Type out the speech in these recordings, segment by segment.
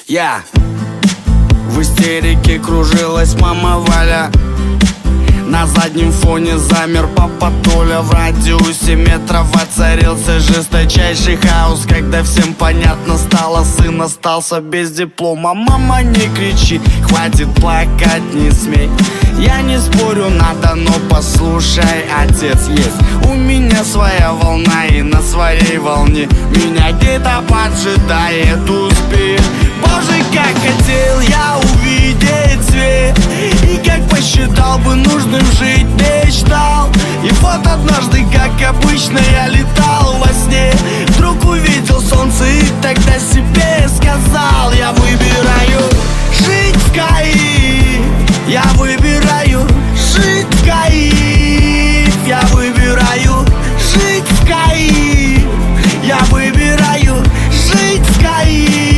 Я в истерике кружилась мама Валя. На заднем фоне замер папа Толя. В радиусе метров воцарился жесточайший хаос, когда всем понятно стало, сын остался без диплома. Мама, не кричи, хватит плакать, не смей. Я не спорю, надо, но послушай, отец есть. У меня своя волна, и на своей волне меня где-то поджидает успех. Боже, как хотел я увидеть свет, и как посчитал бы нужным жить, мечтал. И вот однажды, как обычно, я летал во сне, вдруг увидел солнце и тогда себе сказал: я выбираю жить в кайф, я выбираю жить в кайф, я выбираю жить в кайф, я выбираю жить в кайф.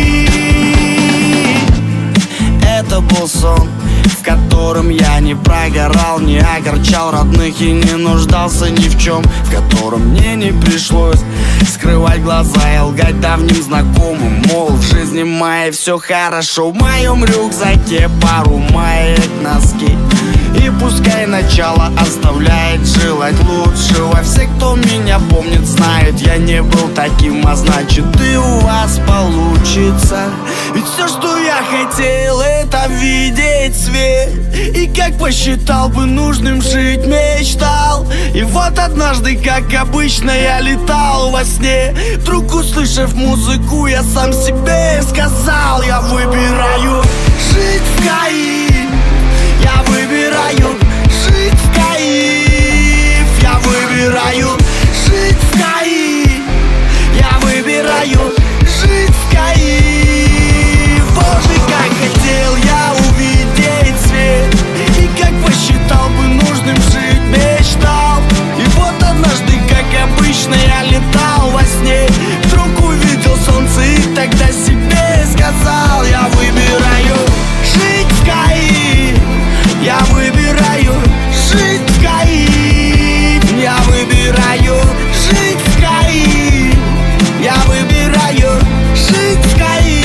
Это был сон, в котором я не прогорал, не огорчал родных и не нуждался ни в чем, в котором мне не пришлось скрывать глаза и лгать давним знакомым, мол, в жизни моей все хорошо. В моем рюкзаке пару маек, носки, и пускай начало оставляет желать лучшего. Все, кто меня помнит, знают, я не был таким, а значит и у вас получится. Ведь все, что я хотел, это видеть свет, и как посчитал бы нужным жить, мечтал. И вот однажды, как обычно, я летал во сне, вдруг услышав музыку, я сам себе сказал: я выбираю жить в кайф, я выбираю жить в кайф, я выбираю жить в кайф, я выбираю жить в кайф. Боже, как хотел я увидеть свет, и как посчитал бы нужным жить, мечтал. И вот однажды, как обычно, я летал во сне, вдруг увидел солнце и тогда себе сказал: я выбираю жить в кайф, я выбираю жить в кайф, я выбираю жить в кайф, я выбираю жить в кайф.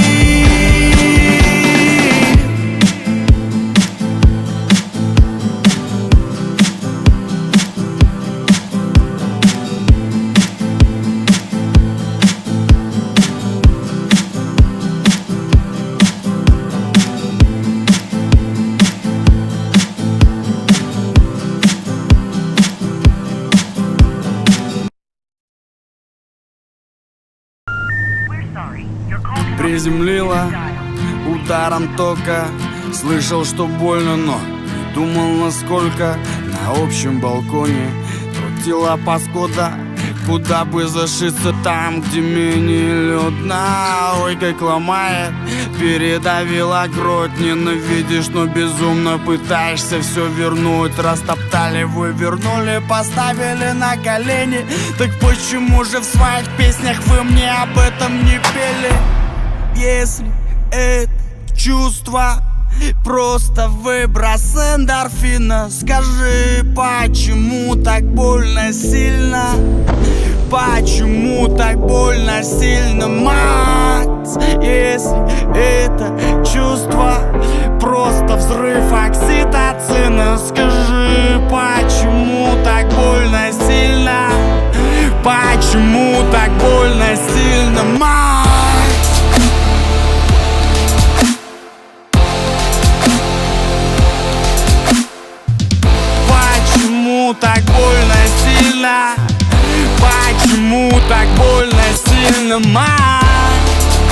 Приземлила ударом тока, слышал, что больно, но думал, насколько. На общем балконе крутила паскуда, куда бы зашиться там, где менее людно. Ой, как ломает, передавила грудь. Ненавидишь, но безумно пытаешься все вернуть. Растоптали, вывернули, поставили на колени. Так почему же в своих песнях вы мне об этом не пели? Если это чувство просто выброс эндорфина, скажи, почему так больно сильно? Почему так больно сильно, мать? Если это чувство просто взрыв окситоцина, скажи, почему так больно сильно? Почему так больно сильно, мать? Почему так больно сильно? Почему так больно сильно, мать?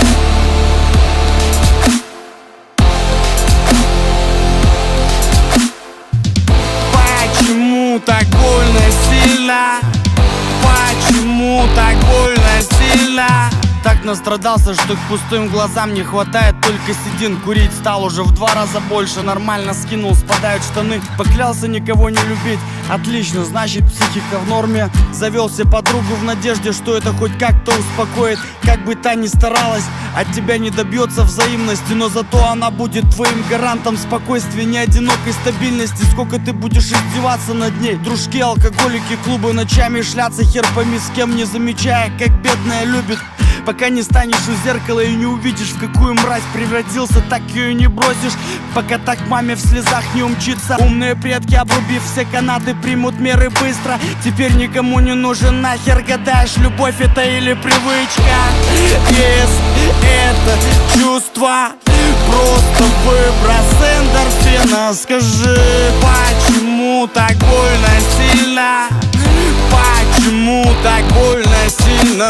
Почему так больно сильно? Почему так больно сильно? Так настрадался, что к пустым глазам не хватает только седин. Курить стал уже в 2 раза больше, нормально скинул, спадают штаны. Поклялся никого не любить, отлично, значит психика в норме. Завел себе подругу в надежде, что это хоть как-то успокоит. Как бы та ни старалась, от тебя не добьется взаимности, но зато она будет твоим гарантом спокойствия, не одинокой стабильности. Сколько ты будешь издеваться над ней? Дружки, алкоголики, клубы, ночами шляться, хер пойми с кем, не замечая, как бедная любит. Пока не станешь у зеркала и не увидишь, в какую мразь превратился, так ее не бросишь. Пока так маме в слезах не умчится. Умные предки, обрубив все канаты, примут меры быстро. Теперь никому не нужен нахер, гадаешь, любовь это или привычка. Если это чувство, просто выброс эндорфина. Скажи, почему так больно сильно? Почему так больно сильно?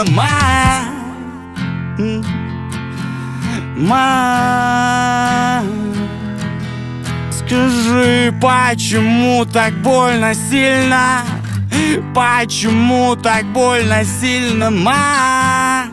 Скажи, почему так больно сильно? Почему так больно сильно, мать?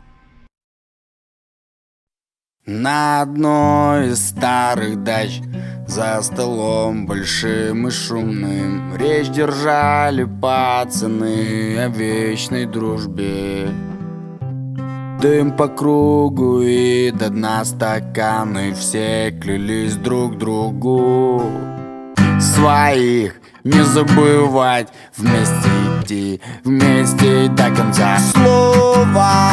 На одной из старых дач за столом большим и шумным речь держали пацаны о вечной дружбе. Дым по кругу и до дна стаканы, все клялись друг другу своих не забывать, вместе идти, вместе до конца. Слово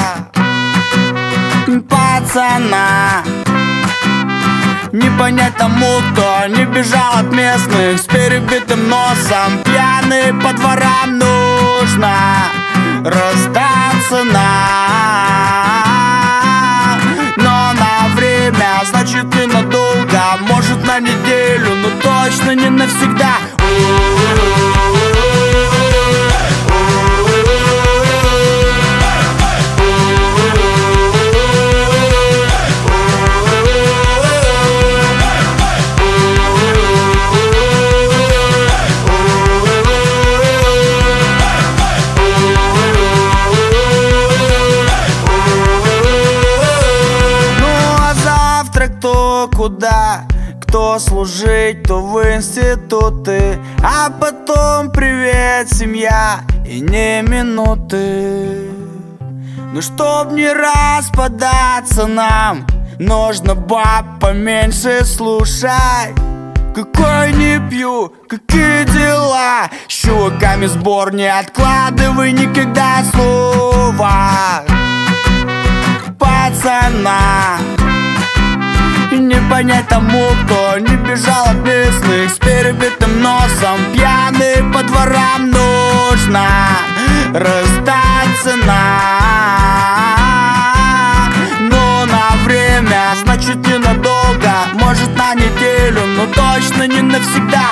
пацана не понять тому, кто не бежал от местных с перебитым носом. Пьяный по дворам, нужно расстаться но на время, значит ненадолго, может на неделю, но точно не навсегда. Куда? Кто служить, то в институты, а потом привет, семья, и не минуты. Ну чтоб не распадаться нам, нужно баб поменьше слушать. Какой не пью, какие дела, с чуваками сбор не откладывай никогда слова. Пацана не понять тому, кто не бежал от местных с перебитым носом. Пьяный по дворам, нужно расстаться но на время, значит ненадолго, может на неделю, но точно не навсегда.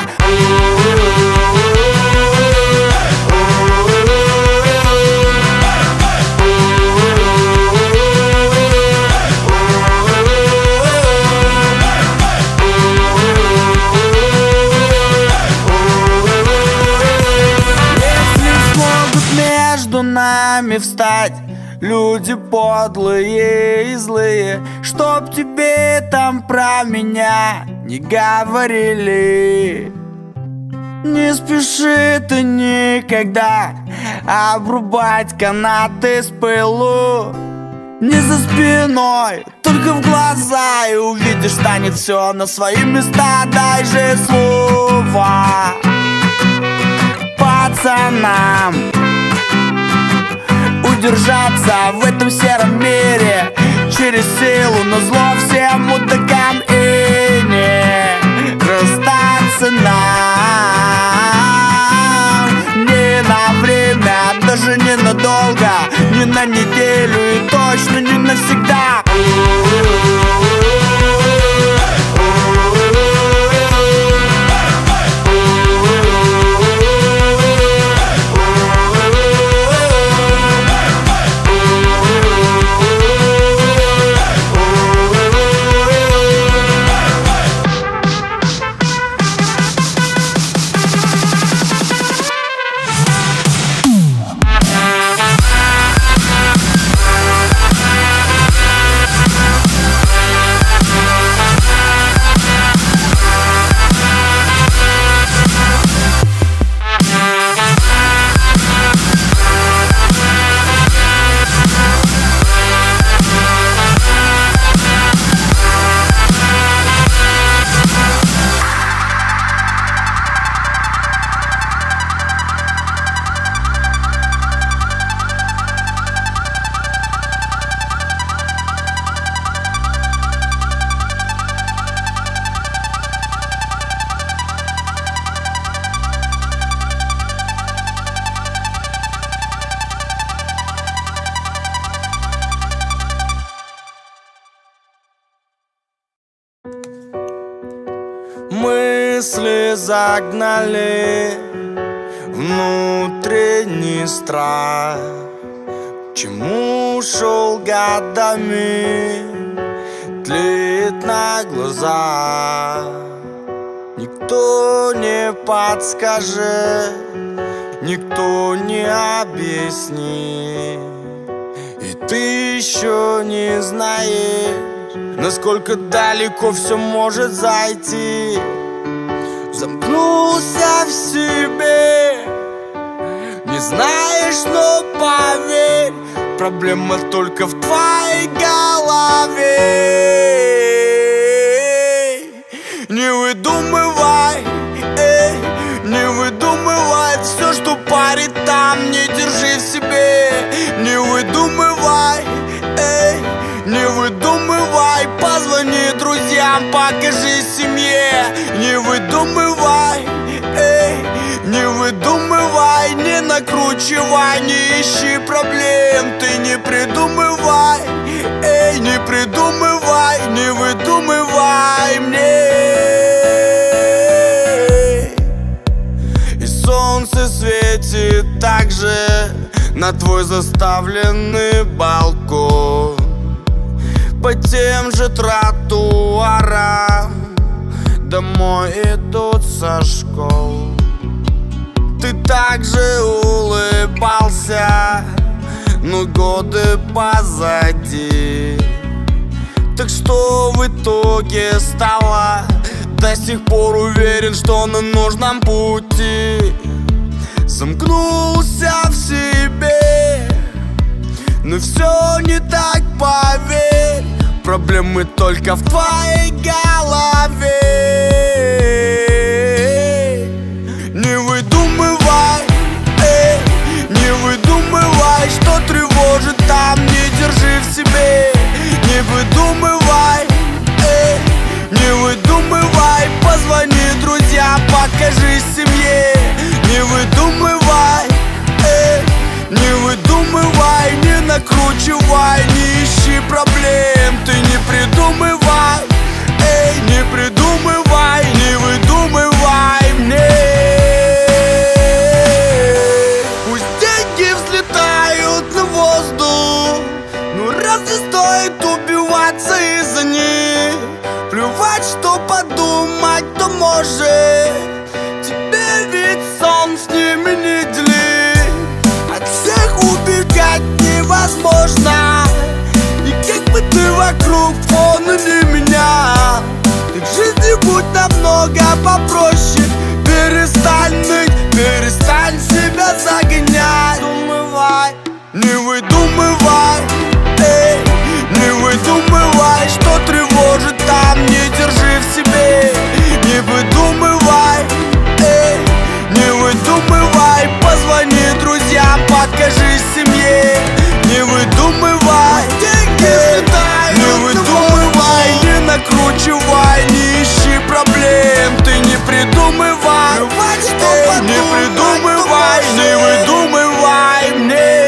Нами встать люди подлые и злые, чтоб тебе там про меня не говорили. Не спеши ты никогда обрубать канаты с пылу. Не за спиной, только в глаза, и увидишь, станет все на свои места. Дай же слово пацанам удержаться в этом сером мире через силу, но зло всем мудакам и не расстаться не на время, даже не надолго, не на неделю и точно не навсегда. мысли загнали внутренний страх. К чему шел годами, тлеет на глазах. Никто не подскажет, никто не объяснит. И ты еще не знаешь, насколько далеко все может зайти. Замкнулся в себе, не знаешь, но поверь, проблема только в твоей голове. Не выдумывай, не выдумывай все, что парит там, не держи в себе. Не выдумывай, не выдумывай, позвони друзьям, покажи семье. Не выдумывай, не выдумывай, не накручивай, не ищи проблем. Ты не придумывай, не придумывай, не выдумывай мне. И солнце светит так же на твой заставленный балкон, по тем же тротуарам домой идут со школ. Ты также улыбался, но годы позади. Так что в итоге стало? До сих пор уверен, что на нужном пути. Замкнулся в себе, но все не так, поверь, проблемы только в твоей голове. Не выдумывай, не выдумывай, что тревожит там, не держи в себе. Не выдумывай, не выдумывай, позвони друзьям, покажи семье. Не выдумывай, не выдумывай, не накручивай, не ищи проблем. Ты не придумывай, не придумывай, не выдумывай мне. Пусть деньги взлетают на воздух, но разве стоит убиваться из-за них? Плевать, что подумать, то может. Тебе ведь сон с ними не делить. От всех убегать невозможно. И как бы ты вокруг фона не менял, так в жизни будь намного попроще. Перестань ныть, перестань себя загонять. Не выдумывай, не выдумывай, что тревожит там, не держи в себе. Не выдумывай, не выдумывай, позвони друзьям, покажи семье. Не выдумывай, не выдумывай, не накручивай, не ищи проблем. Ты не придумывай, не придумывай, не выдумывай мне.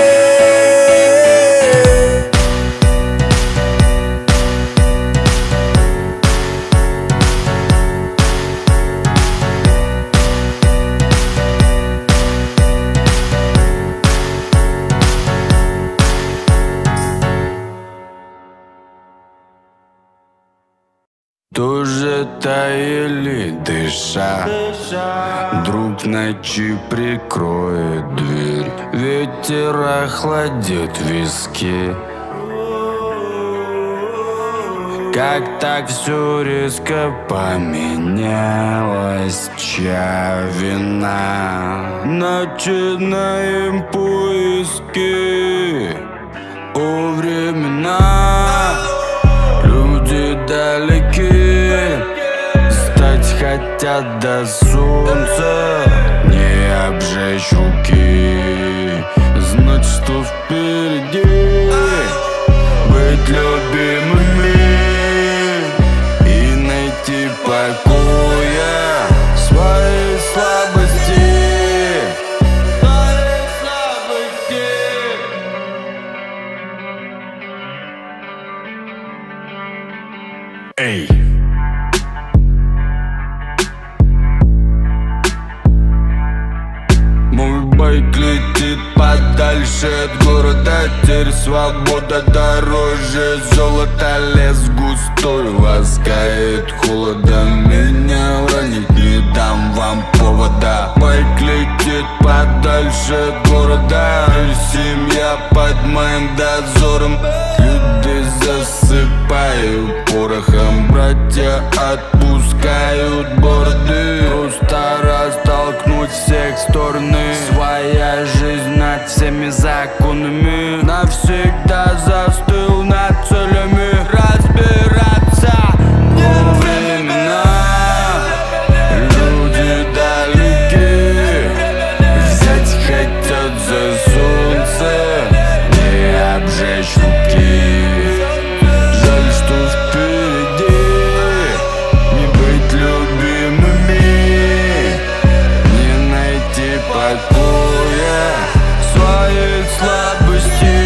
Тоже таяли дыша, друг ночи прикроет дверь, ветер охладит виски. Как так все резко поменялось, чья вина? Начинаем поиски о времена. Люди далеки, стать хотят до солнца, не обжечь руки. Знать, что впереди, быть любимыми и найти покоя в своей слабости. Эй! свобода дороже золота. Лес густой ласкает холодом, меня ранить не дам вам повода. Байк летит подальше от города, семья под моим дозором. Люди засыпают порохом, братья отпускают борды. Просто растолкнуть всех в стороны, своя жизнь над всеми законами. Навсегда застыл над целями, разбираться нет времена. Люди далеки, взять хотят за солнце, не обжечь руки. Жаль, что впереди не быть любимыми, не найти покоя в своей слабости.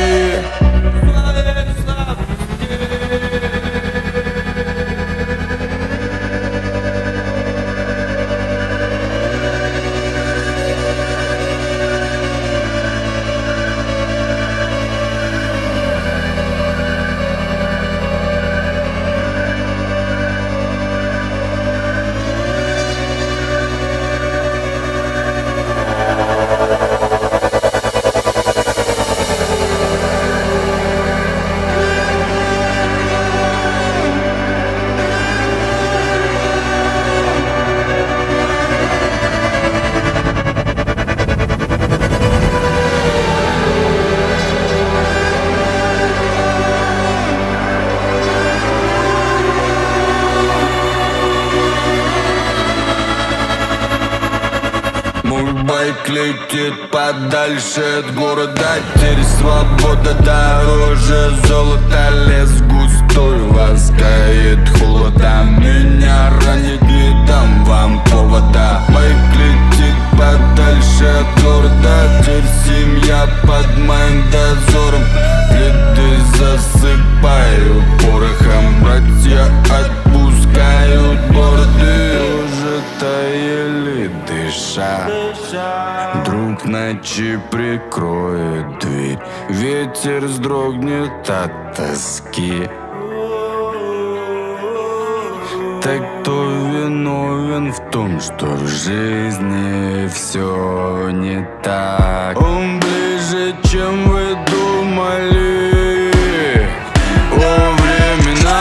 Мой байк летит подальше от города, теперь свобода дороже золота. Лес густой ласкает холодом, меня ранить не дам вам повода. Байк летит подальше от города, теперь семья под моим дозором. Плиты засыпаю порохом, братья отпускают борды. Уже таили дыша, друг ночи прикроет дверь, ветер вздрогнет от тоски. Так кто виновен в том, что в жизни все не так? Он ближе, чем вы думали. О, времена,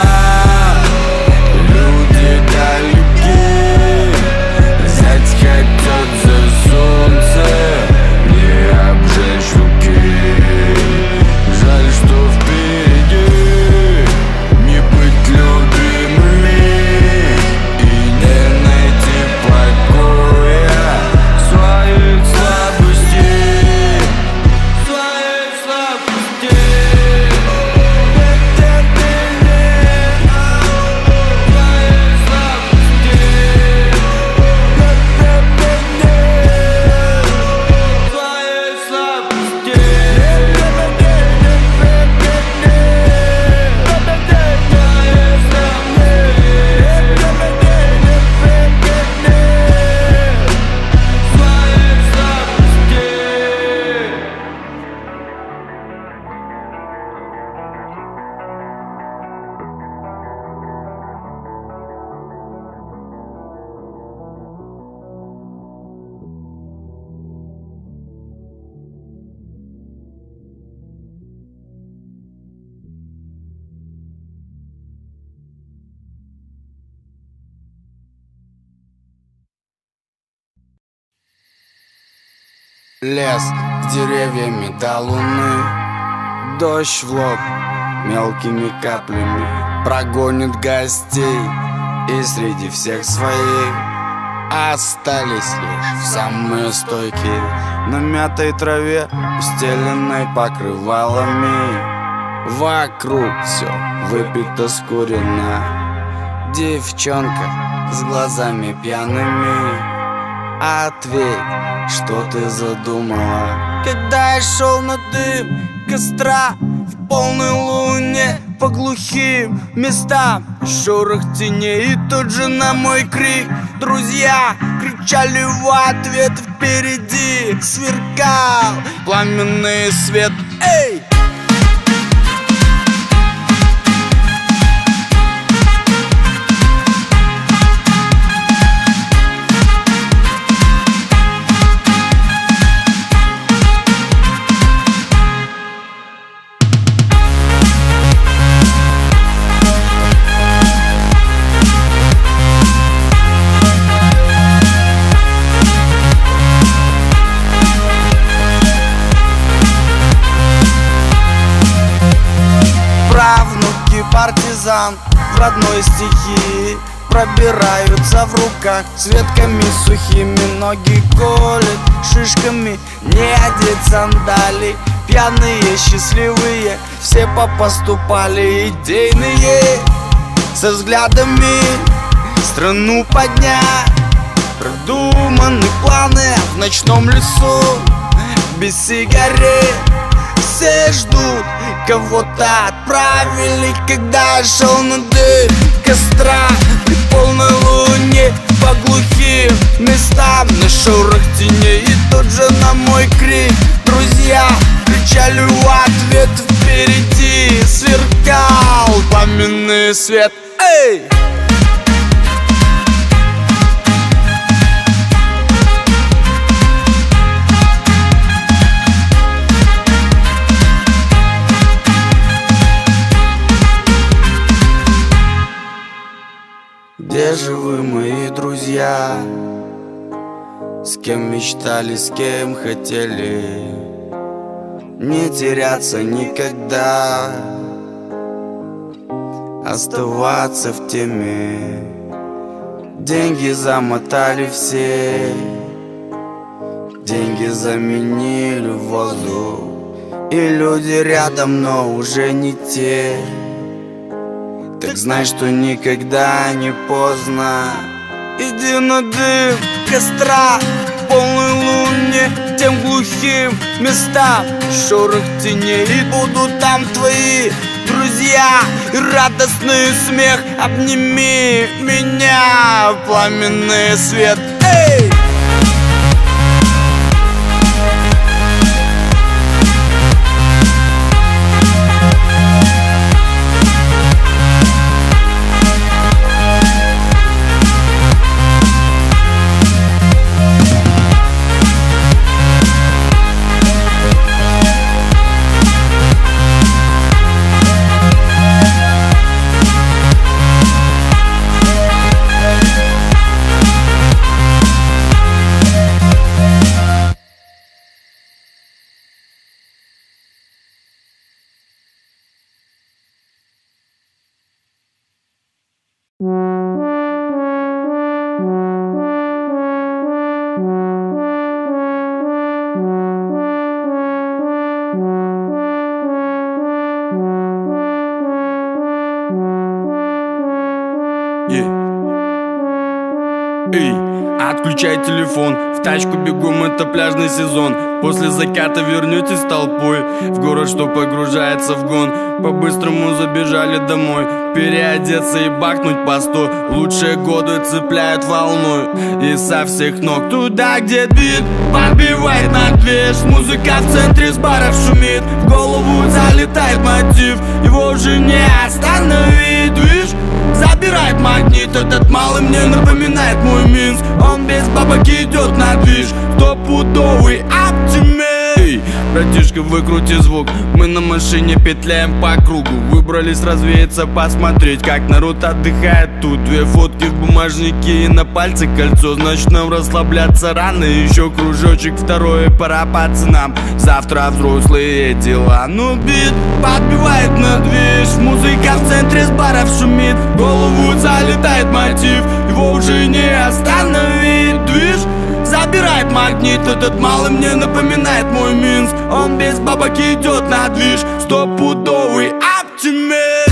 люди далеки, взять хотят за солнце, не обжечь руки. Жаль, что впереди не быть любимыми и не найти покоя в своей слабости. Своей слабости. Лес с деревьями до луны, дождь в лоб мелкими каплями прогонит гостей, и среди всех своих остались лишь самые стойкие на мятой траве, устеленной покрывалами. Вокруг все выпито скурено, девчонка с глазами пьяными. Ответь, что ты задумала? Когда я шел на дым костра в полной луне по глухим местам, шорох теней, и тут же на мой крик друзья кричали в ответ. Впереди сверкал пламенный свет. Эй! пацан в родной стихии. Пробираются в руках с ветками сухими, ноги колет шишками, не одеть сандалий. Пьяные, счастливые, все попоступали идейные, со взглядами страну поднять. Продуманы планы в ночном лесу, без сигарет все ждут. Кого-то отправили, когда шел на дым костра. При полной луне по глухим местам, на шорох теней и тут же на мой крик друзья кричали в ответ. Впереди сверкал пламенный свет. Эй! Где же вы, мои друзья? С кем мечтали, с кем хотели не теряться никогда, оставаться в теме. Деньги замотали все, деньги заменили воздух, и люди рядом, но уже не те. Так знай, что никогда не поздно. Иди на дым костра, полной луне, тем глухим местам, шорох теней, и будут там твои друзья и радостный смех. Обними меня, пламенный свет. Эй! Эй, отключай телефон, в тачку бегом, это пляжный сезон. После заката вернетесь толпой в город, что погружается в гон. По-быстрому забежали домой, переодеться и бахнуть по 100. Лучшие годы цепляют волной и со всех ног. Туда, где бит подбивает на движ, музыка в центре с баров шумит, в голову залетает мотив, его уже не остановить. Движ забирает магнит, этот малый мне напоминает мой Минск. Он без бабок идет на движ, стопудовый оптимист. Братишка, выкрути звук, мы на машине петляем по кругу. Выбрались развеяться, посмотреть, как народ отдыхает тут. 2 фотки в бумажнике и на пальце кольцо, значит нам расслабляться рано. Еще кружочек, второй, пора пацанам, завтра взрослые дела. Ну бит подбивает на движ, музыка в центре с баров шумит, в голову залетает мотив, его уже не остановить. Движ забирает магнит, этот малый мне напоминает мой Минск. Он без бабок идет на движ, стопудовый оптимист.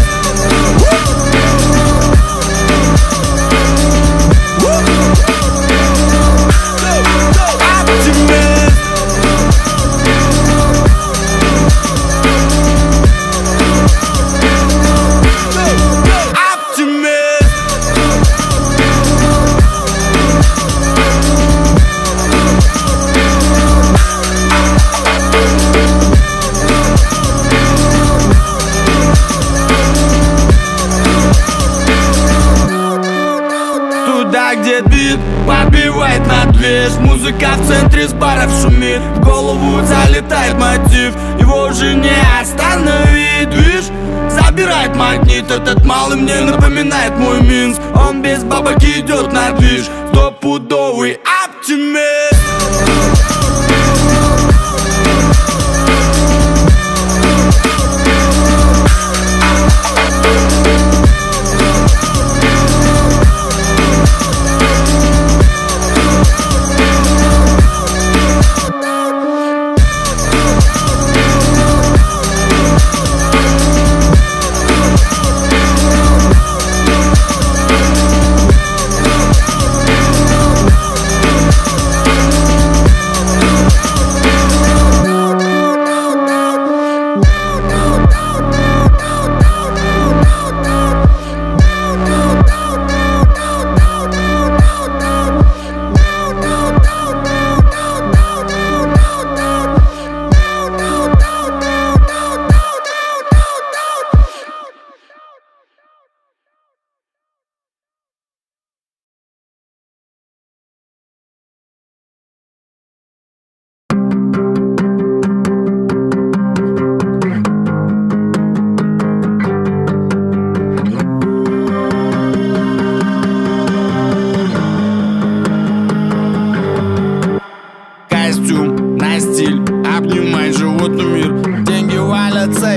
Где бит подбивает на движ, музыка в центре с баров шумит, в голову залетает мотив, его уже не остановить. Движ забирает магнит, этот малый мне напоминает мой Минск. Он без бабок идет на движ, стопудовый оптимист.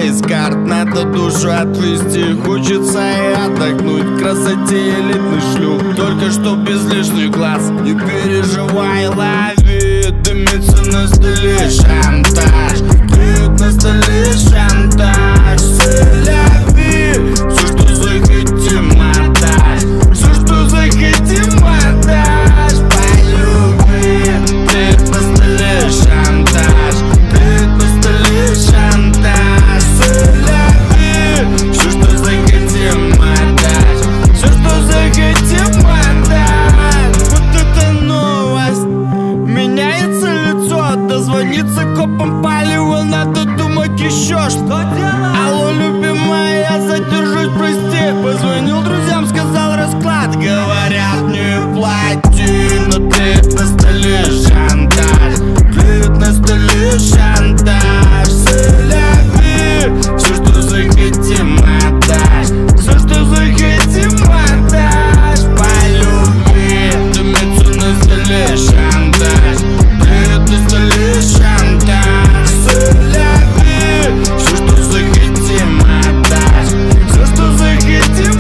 из карт. Надо душу отвести, хочется и отдохнуть. Красоте элитный шлюх, только что без лишних глаз. Не переживай, лови, дымится на столе шантаж. Дымит на столе шантаж. Селяви, все, что захотим, отдашь. Все, что захотим, отдашь. Полюби, дымит на столе шантаж. Дымит на столе шантаж. Селяви, все, что захотим, отдашь. Все, что захотим, отдашь. Вот это новость. Меняется лицо, дозвониться копам палево, надо думать еще что. Алло, любимая, я задержусь, прости. Позвонил друзьям, сказал расклад. Говорят, не плати, но ты на столе шантаж. Клеит на столе шантаж. Селяви, все, что захотим, отдашь. Все, что захотим, отдашь. Полюби, дымится на столе шантаж. Клеит на столе шантаж. Селяви, все, что захотим, отдашь. Все, что захотим,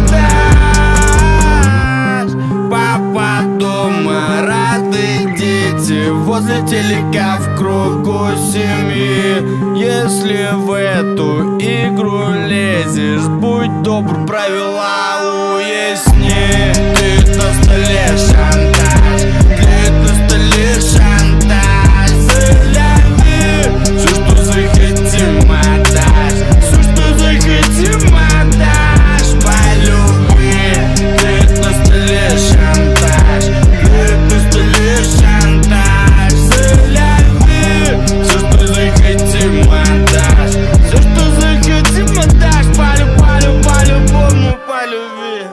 отдашь. Папа дома, рады дети. Возле телека в кругу семьи. Если в эту игру лезешь, будь добр, правила уясни. Ты на столе шантаж. Ты на столе шантаж. Селяви, все, что захотим, отдашь. Все, что захотим, отдашь. Полюби, ты на столе шантаж. Ты на столе шантаж. Селяви, все, что захотим, отдашь. Все, что захотим, отдашь. По-любому, полюби.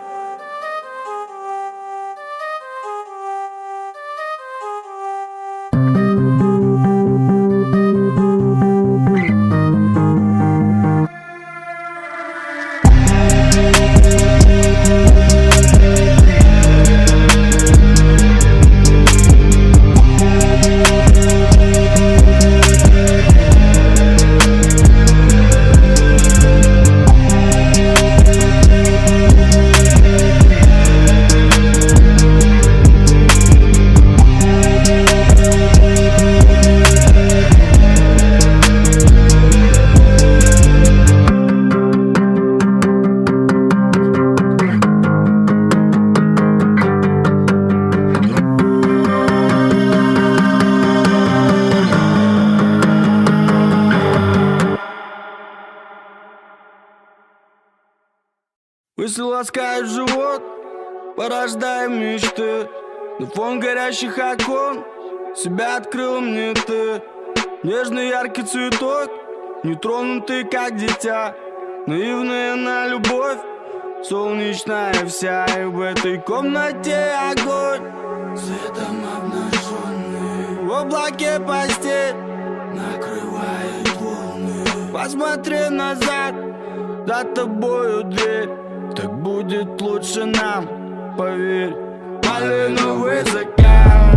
Если ласкает живот, порождаем мечты. На фон горящих окон себя открыл мне ты. Нежный яркий цветок, нетронутый как дитя. Наивная на любовь, солнечная вся. И в этой комнате огонь, светом обнаженный. В облаке постель накрывает волны. Посмотри назад, за тобою дверь. Так будет лучше нам, поверь. Малиновый закат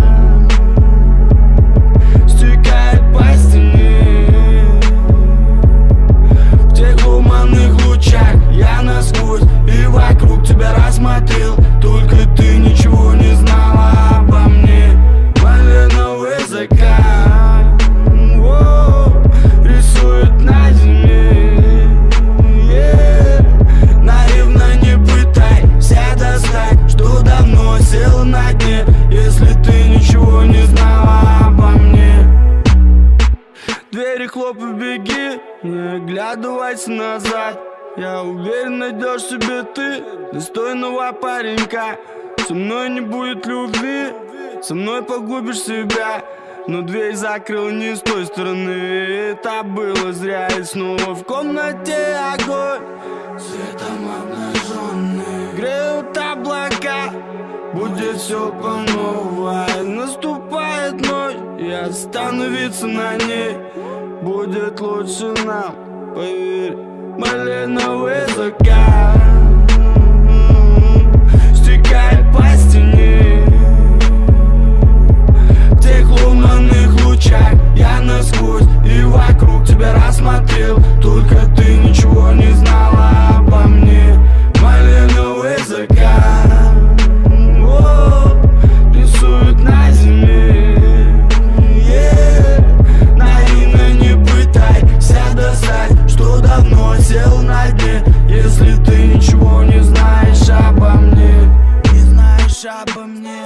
стекает по стене. В тех луманных лучах я насквозь и вокруг тебя рассмотрел. Только ты ничего не знала обо мне. Малиновый закат рисует на земле. Что давно сел на дне, если ты ничего не знала обо мне. Двери хлопай, беги, не оглядывайся назад. Я уверен, найдешь себе ты достойного паренька. Со мной не будет любви, со мной погубишь себя. Но дверь закрыл не с той стороны, это было зря. И снова в комнате огонь, светом обнаженный. Греют облака, будет все по новой. Наступает ночь, и остановиться на ней будет лучше нам, поверь. Малиновый закат стекает по стене. В тех лунных лучах я насквозь и вокруг тебя тебя рассмотрел, только ты ничего не знала обо мне. Малиновый закат рисует на земле. Наивно не пытайся достать, что давно сел на дне. Если ты ничего не знаешь обо мне, не знаешь обо мне.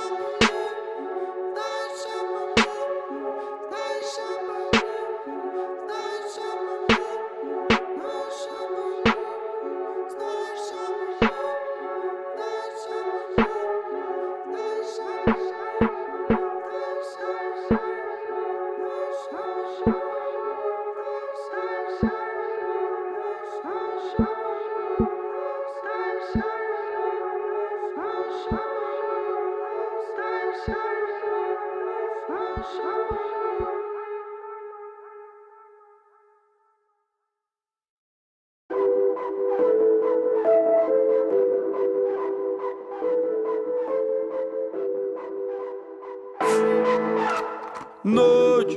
Ночь,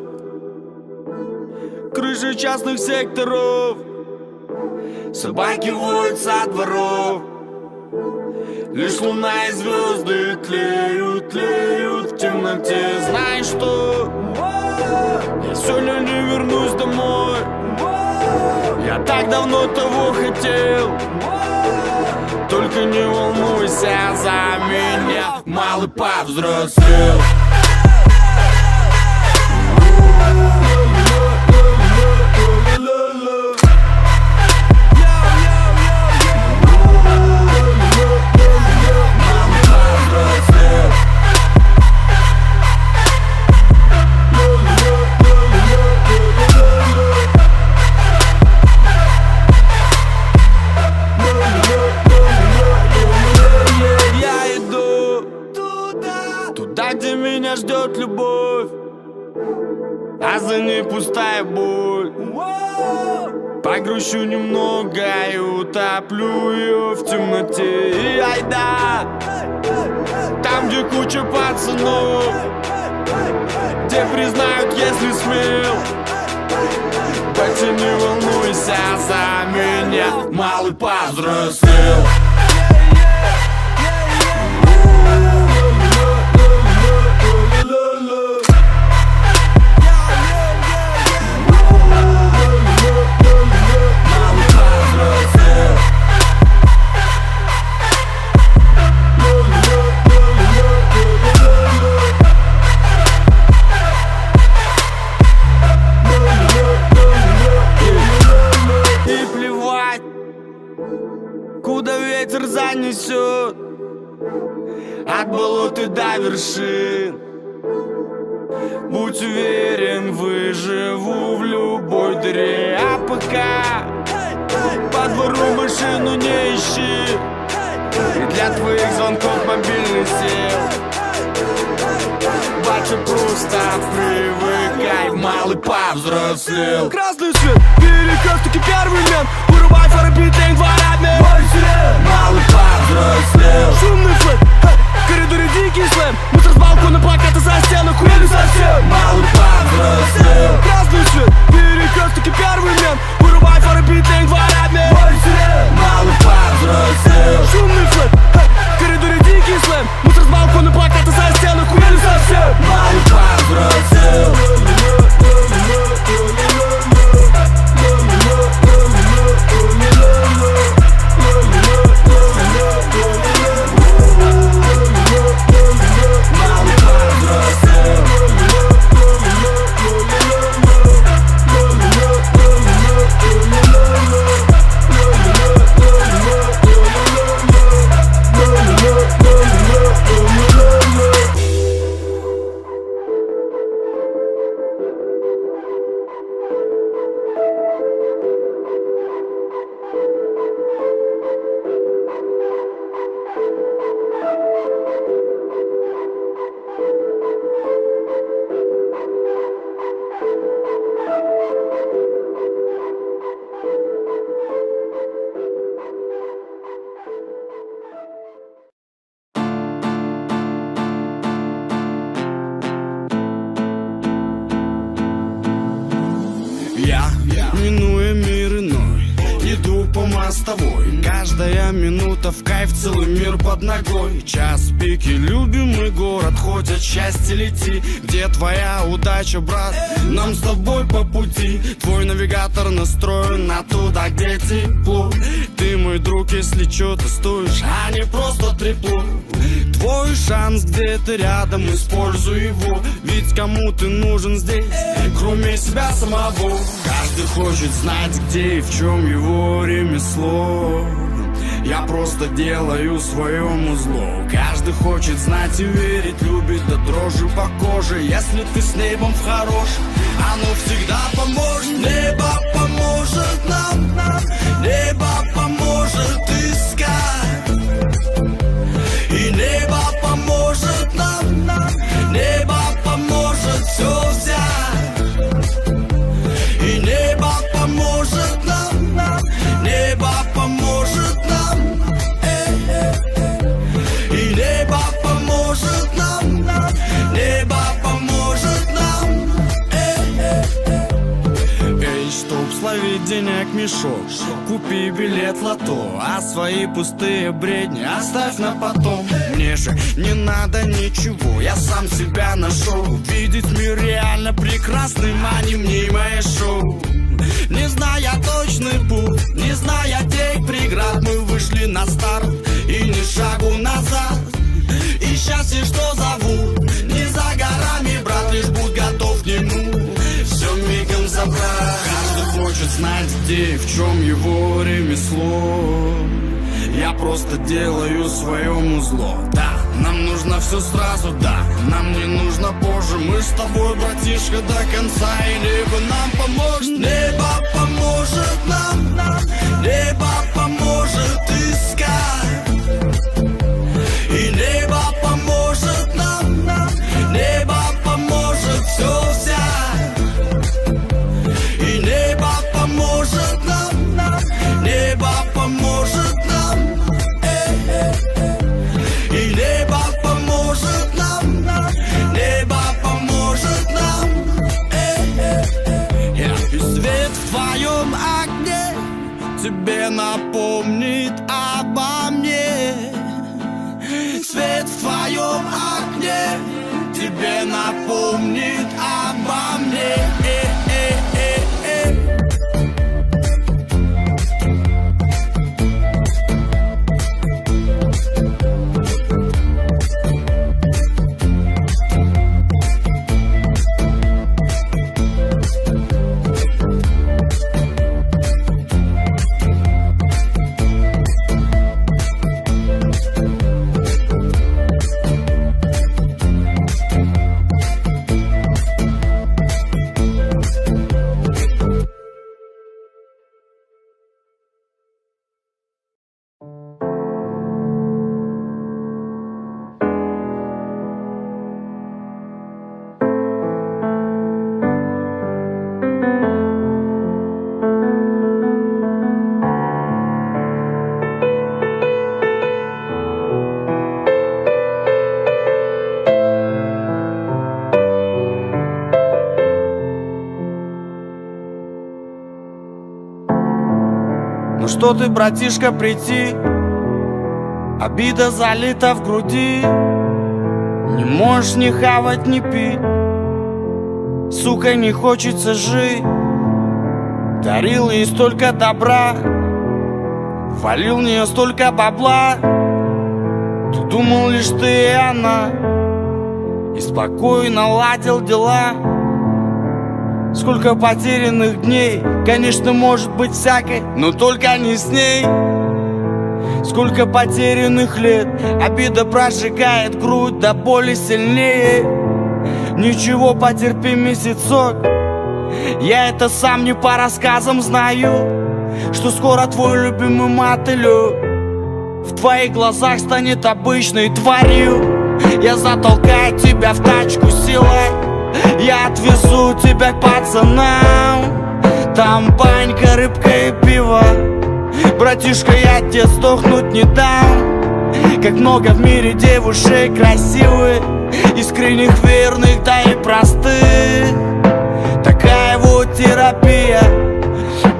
крыши частных секторов, собаки воют со дворов. Лишь луна и звезды тлеют, тлеют в темноте. Знаешь что? Я сегодня не вернусь домой. Я так давно того хотел. Только не волнуйся за меня, малый повзрослел. Где меня ждет любовь, а за ней пустая боль. Погрущу немного и утоплю ее в темноте. И айда, там, где куча пацанов, где признают, если смел. Так ты не волнуйся за меня, малый повзрослел. Куда ветер занесет, от болот и до вершин. Будь уверен, выживу в любой дыре. А пока по двору машину не ищи, и для твоих звонков мобильный сел. Батя, просто привыкай, малый повзрослел. Красный свет, перекресток и первый мент. Вырубай фары, битлейн, дворами. Малый повзрослел. Шумный флэт, в коридоре дикий слэм. Мусор с балкона, плакаты за стену, хуяли совсем. Малый повзрослел. Красный свет, перекресток и первый мент. Вырубай фары, битлейн, дворами. Малый повзрослел. Шумный флэт, в коридоре дикий слэм. Мусор с балкона, плакаты за стену, хуяли совсем. Малый повзрослел. тобой. Каждая минута в кайф, целый мир под ногой. Час пик и любимый город, хоть от счастья лети. Где твоя удача, брат? Нам с тобой по пути. Твой навигатор настроен на туда, где тепло. Ты мой друг, если чё, ты стоишь, а не просто трепло. Твой шанс где-то рядом, используй его. Ведь кому ты нужен здесь, кроме себя самого? Каждый хочет знать, где и в чем его ремесло. Я просто делаю своему зло. Каждый хочет знать и верить, любит до дрожи по коже. Если ты с небом в хорошем, оно всегда поможет. Небо поможет нам, небо поможет искать. И небо поможет нам, небо поможет все взять. И небо поможет нам, небо поможет нам. И небо поможет нам, небо поможет нам. Эй, чтоб словить денег мешок, купи билет лото, а свои пустые бредни оставь на потом. Мне же не надо ничего, я сам себя нашел. Видеть мир реально прекрасным, а не мнимое шоу. Не зная точный путь, не зная тех преград, мы вышли на старт и ни шагу назад. И счастье, что зовут, не за горами, брат, лишь будь готов к нему все мигом забрать. Каждый хочет знать, где и в чем его ремесло. Я просто делаю своему зло. Да, нам нужно все сразу, да, нам не нужно позже. Мы с тобой, братишка, до конца, и небо нам поможет. Небо поможет нам, небо поможет искать. И небо поможет нам, небо поможет все взять. И небо поможет нам, небо поможет нам. И небо поможет нам, небо поможет нам. И свет в твоем окне тебе напомнит обо мне. Свет в твоем окне тебе напомнит обо мне. Ну что ты, братишка, прийти? Обида залита в груди. Не можешь ни хавать, ни пить. Сука, не хочется жить. Дарил ей столько добра, валил в нее столько бабла. Ты думал лишь ты и она, и спокойно ладил дела. Сколько потерянных дней, конечно, может быть всякой, но только не с ней. Сколько потерянных лет, обида прожигает грудь до боли сильнее. Ничего, потерпи месяцок, я это сам не по рассказам знаю, что скоро твой любимый мотылек в твоих глазах станет обычной тварью. Я затолкаю тебя в тачку силой, я отвезу тебя к пацанам. Там банька, рыбка и пиво. Братишка, я тебе сдохнуть не дам. Как много в мире девушек красивых, искренних, верных, да и простых. Такая вот терапия.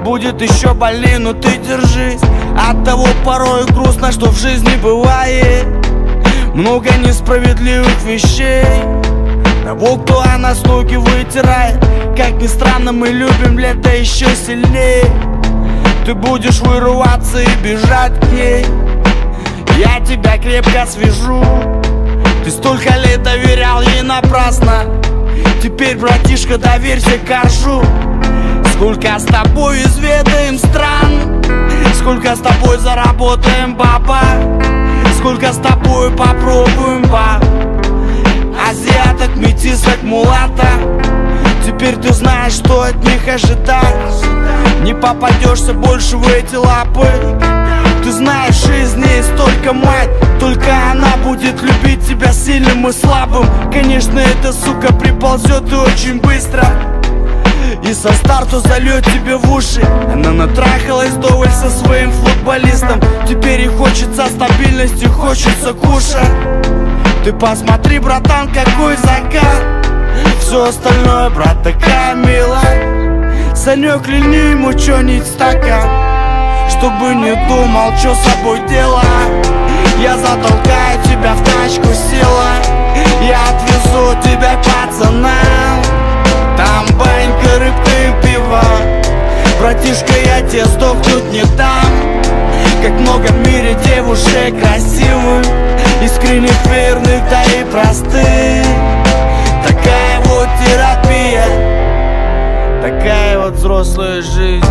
будет еще больнее, но ты держись. От того порой грустно, что в жизни бывает много несправедливых вещей. Того, кто о нас ноги вытирает. Как ни странно, мы любим лето еще сильнее. Ты будешь вырываться и бежать к ней. Я тебя крепко свяжу. Ты столько лет доверял ей напрасно. Теперь, братишка, доверься коржу. Сколько с тобой изведаем стран, сколько с тобой заработаем баба, сколько с тобой попробуем баб. Азиаток, метисок, мулата. Теперь ты знаешь, что от них ожидать. Не попадешься больше в эти лапы. Ты знаешь, в жизни есть только мать. Только она будет любить тебя сильным и слабым. Конечно, эта сука приползет и очень быстро, и со старту зальет тебе в уши. Она натрахалась вдоволь со своим футболистом. Теперь ей хочется стабильности, хочется кушать. Ты посмотри, братан, какой закат. Все остальное, брат, такая милая. Санек, льни ему чё-нибудь стакан, чтобы не думал, что с собой делать. Я затолкаю тебя в тачку сила. Я отвезу тебя к пацанам. Там банька, рыбка и пиво. Братишка, я тебе сдохнуть не дам. Как много в мире девушек красивых, искренних, верных, да и простых. Такая вот терапия, такая вот взрослая жизнь.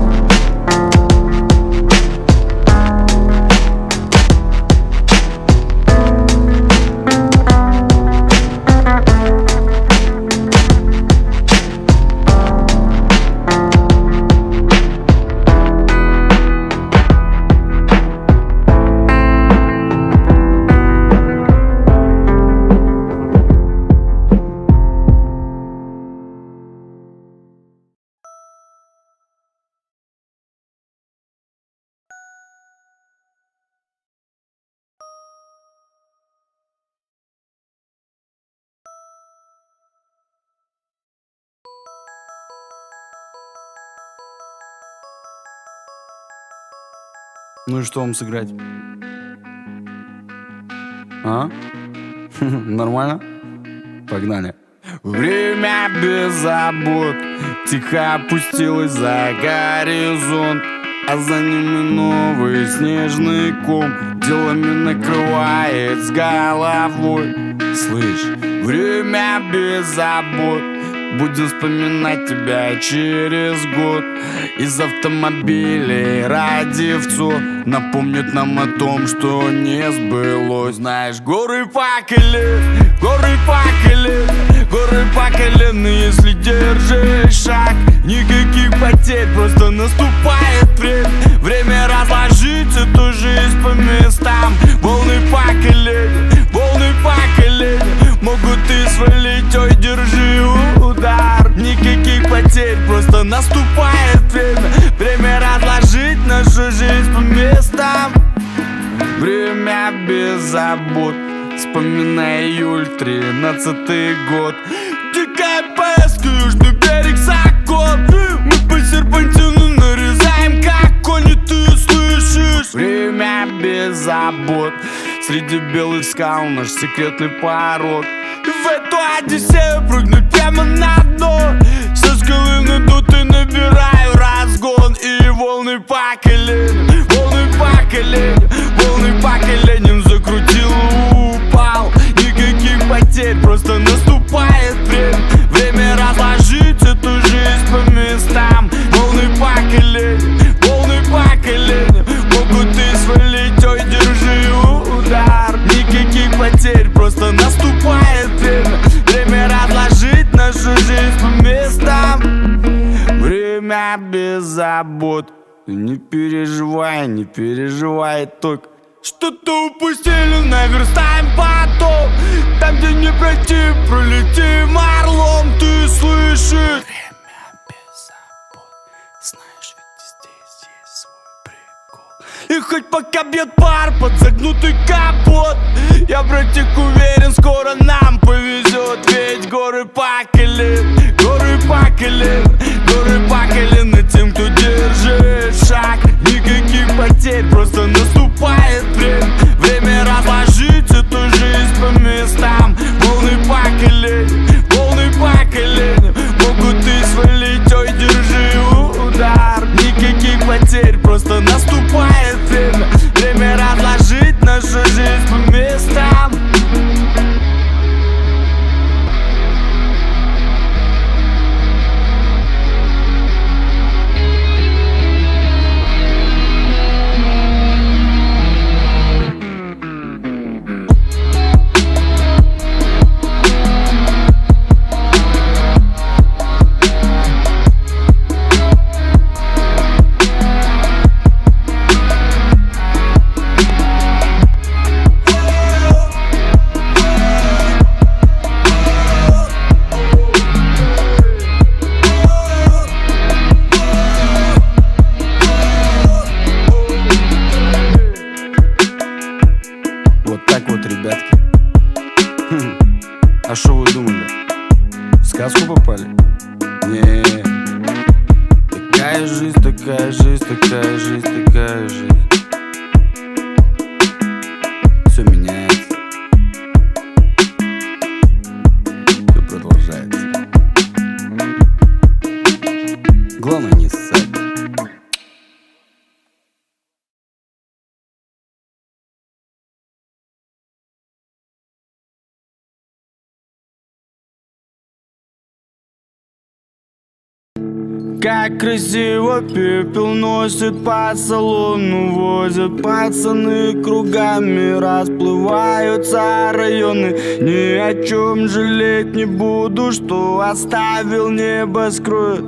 Ну и что вам сыграть? А? Нормально? Погнали. Время без забот тихо опустилось за горизонт, а за ними новый снежный ком делами накрывает с головой. Слышь, время без забот будем вспоминать тебя через год. Из автомобилей радиовцов напомнят нам о том, что не сбылось. Знаешь, горы по колен, горы по колен, горы по колен. И если держишь шаг, никаких потерь, просто наступает время. Время разложить эту жизнь по местам. Волны по колен, волны по колен, могут и свалить, ой, держи удар. Никаких потерь, просто наступает время. Время разложить нашу жизнь по местам. Время без забот, вспоминая июль, 13-й год. Дикая поездка, южный берег, закон. Мы по серпантину нарезаем, как кони, ты слышишь? Время без забот, среди белых скал наш секретный порог. В эту одиссею прыгнуть прямо на дно. Со скалы надуты набираю разгон. И волны по коленям, волны по коленям, волны по коленям закрутил, упал. Никаких потерь, просто наступает время. Время разложить эту жизнь по местам. Волны по коленям, волны по коленям, могут и свалить, ой, держи удар. Никаких потерь, просто наступает время. Время разложить нашу жизнь по местам. Время без забот. Не переживай, не переживай, только что-то упустили, наверстаем потом. Там, где не пройти, пролетим орлом, ты слышишь? Время без забот, знаешь, ведь здесь есть свой прикол. И хоть пока бьет пар под загнутый капот, я, братик, уверен, скоро нам повезет. Ведь горы по колен, горы по колен, горы по колен. И тем, кто держит просто наступает время. Время разложить нашу жизнь по местам. Вот так вот, ребятки. А что вы думали? В сказку попали? Не, такая жизнь, такая жизнь, такая жизнь, такая жизнь. Все меняется. Все продолжается. Главное не ссать. Как красиво пепел носит по салону, возят пацаны кругами, расплываются районы. Ни о чем жалеть не буду, что оставил небоскреб.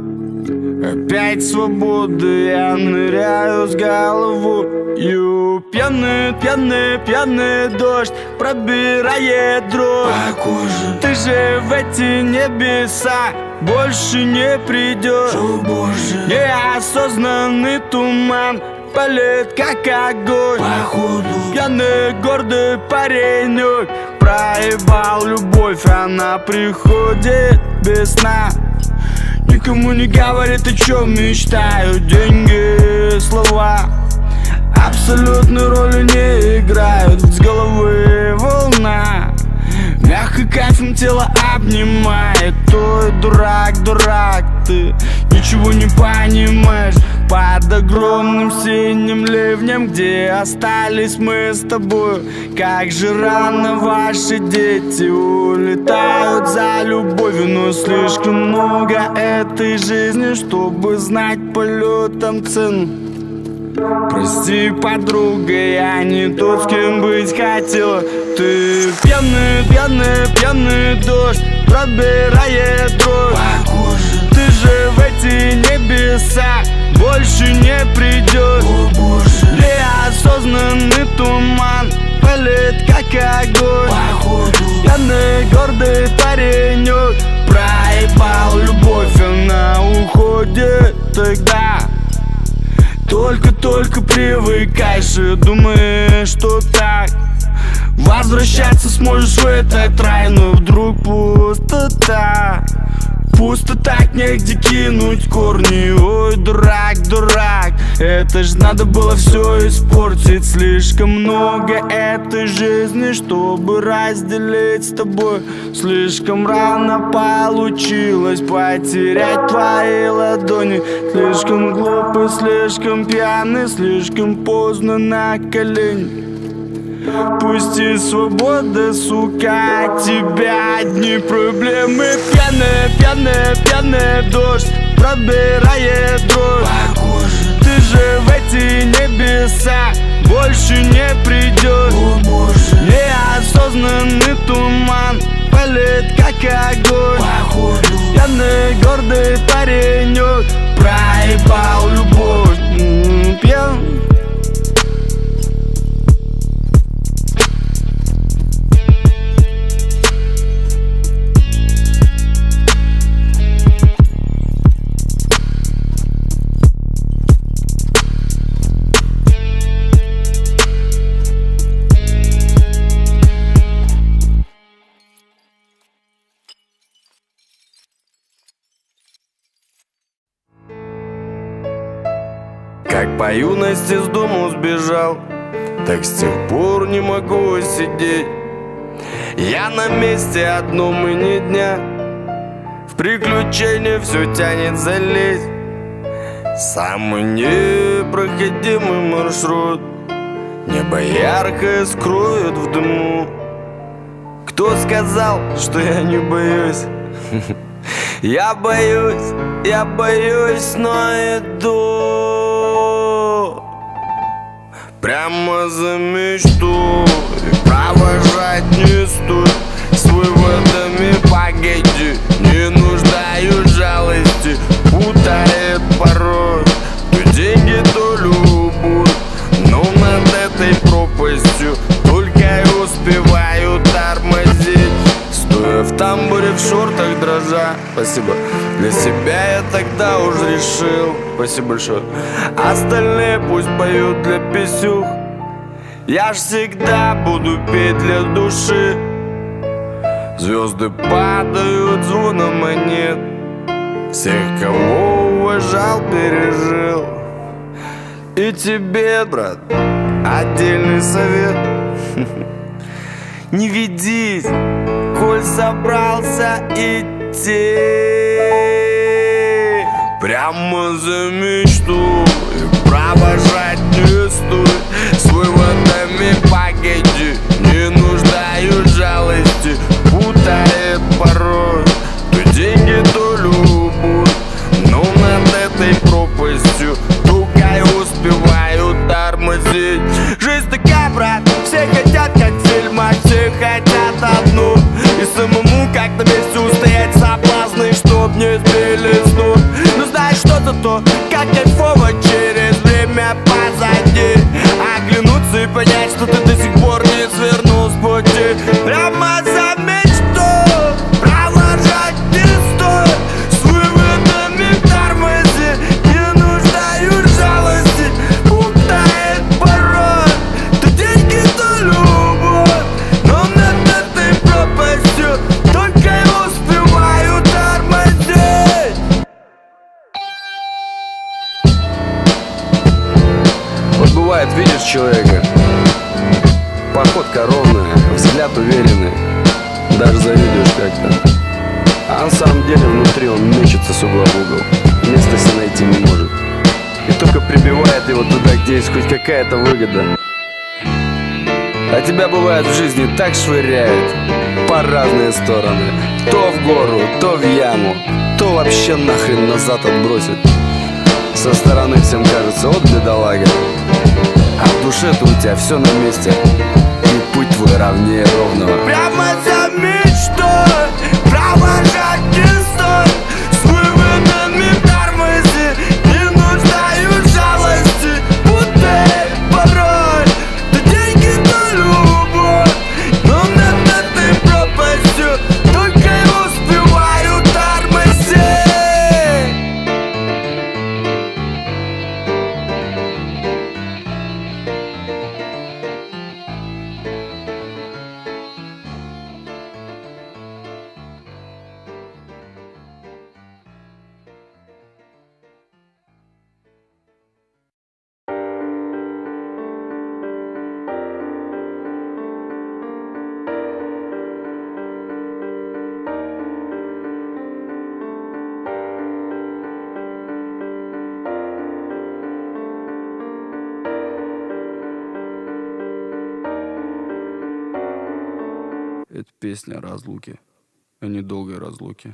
Опять свободы, я ныряю с головою. Пьяный, пьяный, пьяный дождь пробирает дрожь по коже. Ты же в эти небеса больше не придешь. О, Боже. Неосознанный туман палит, как огонь. Походу пьяный гордый паренек проебал любовь, она приходит без сна. Никому не говорит, о чем мечтают. Деньги, слова абсолютной роли не играют. С головы волна мягко кайфом тело обнимает. Ой, дурак, дурак, ты ничего не понимаешь. Под огромным синим ливнем, где остались мы с тобой. Как же рано ваши дети улетают за любовью. Но слишком много этой жизни, чтобы знать полетом цену. Прости, подруга, я не тот, с кем быть хотела. Ты пьяный, пьяный, пьяный дождь пробирает дрожь по коже. Ты же в эти небеса больше не придешь. О, Боже. Неосознанный туман палит, как огонь. Походу пьяный гордый паренек проебал любовь, она уходит тогда. Только привыкаешь и думаешь, что так возвращаться сможешь в этот рай. Но вдруг пустота. Пусто так, негде кинуть корни. Ой, дурак, дурак, это ж надо было все испортить. Слишком много этой жизни, чтобы разделить с тобой. Слишком рано получилось потерять твои ладони. Слишком глупый, слишком пьяный, слишком поздно на колени. Пусти свобода, сука, от тебя одни проблемы. Пьяный, пьяный, пьяный дождь пробирает дрожь по коже. Ты же в эти небеса больше не придешь. О, Боже. Неосознанный туман палит, как огонь. Походу пьяный гордый паренек проебал любовь. Пьян. Как по юности с дому сбежал, так с тех пор не могу сидеть. Я на месте одном и ни дня, в приключения все тянет залезть. Самый непростой непроходимый маршрут. Небо яркое скроет в дыму. Кто сказал, что я не боюсь? Я боюсь, но иду прямо за мечту. И провожать не стоит с выводами, погоди. Не нуждаюсь в жалости, путает порой то деньги, то любовь. Но над этой пропастью только и успеваю тормозить, стоя в тамбуре, в шортах дрожа. Спасибо. Для себя я тогда уже решил. Спасибо большое. Остальные пусть поют для писюх. Я ж всегда буду петь для души. Звезды падают звоном монет. Всех, кого уважал, пережил. И тебе, брат, отдельный совет. Не ведись, коль собрался идти прямо за мечту. И провожать не стоит с выводами, погоди. Не нуждаюсь в жалости, путает порой то деньги, то любовь. Но над этой пропастью только и успеваю тормозить. Жизнь такая, брат, все хотят как в фильмах, все хотят одну. И самому как-то вместе устоять соблазны, чтоб не сбили с ног. Но знаешь, что-то то, как кайфово через время позади. Оглянуться и понять, что ты до сих пор не свернул с пути. Прямо за мечту провожать не стоит с выводами тормози. Не нуждаюсь в жалости, путает порой то деньги, то любовь. Но над этой пропастью только и успеваю тормозить. Вот бывает, видишь человека, походка ровная, взгляд уверенный, даже завидуешь как-то. А на самом деле внутри он мечется с угла в угол, места себе найти не может. И только прибивает его туда, где есть хоть какая-то выгода. А тебя бывает в жизни так швыряет по разные стороны. То в гору, то в яму, то вообще нахрен назад отбросит. Со стороны всем кажется, вот бедолага, а в душе-то у тебя все на месте. И путь твой ровнее ровного. Прямо за мечтой провожать не стоит с выводами тормози. Не нуждаюсь в жалости, путает порой то деньги, то любовь. Но над этой пропастью только и успеваю тормозить. Это песня о разлуке, о недолгой разлуке.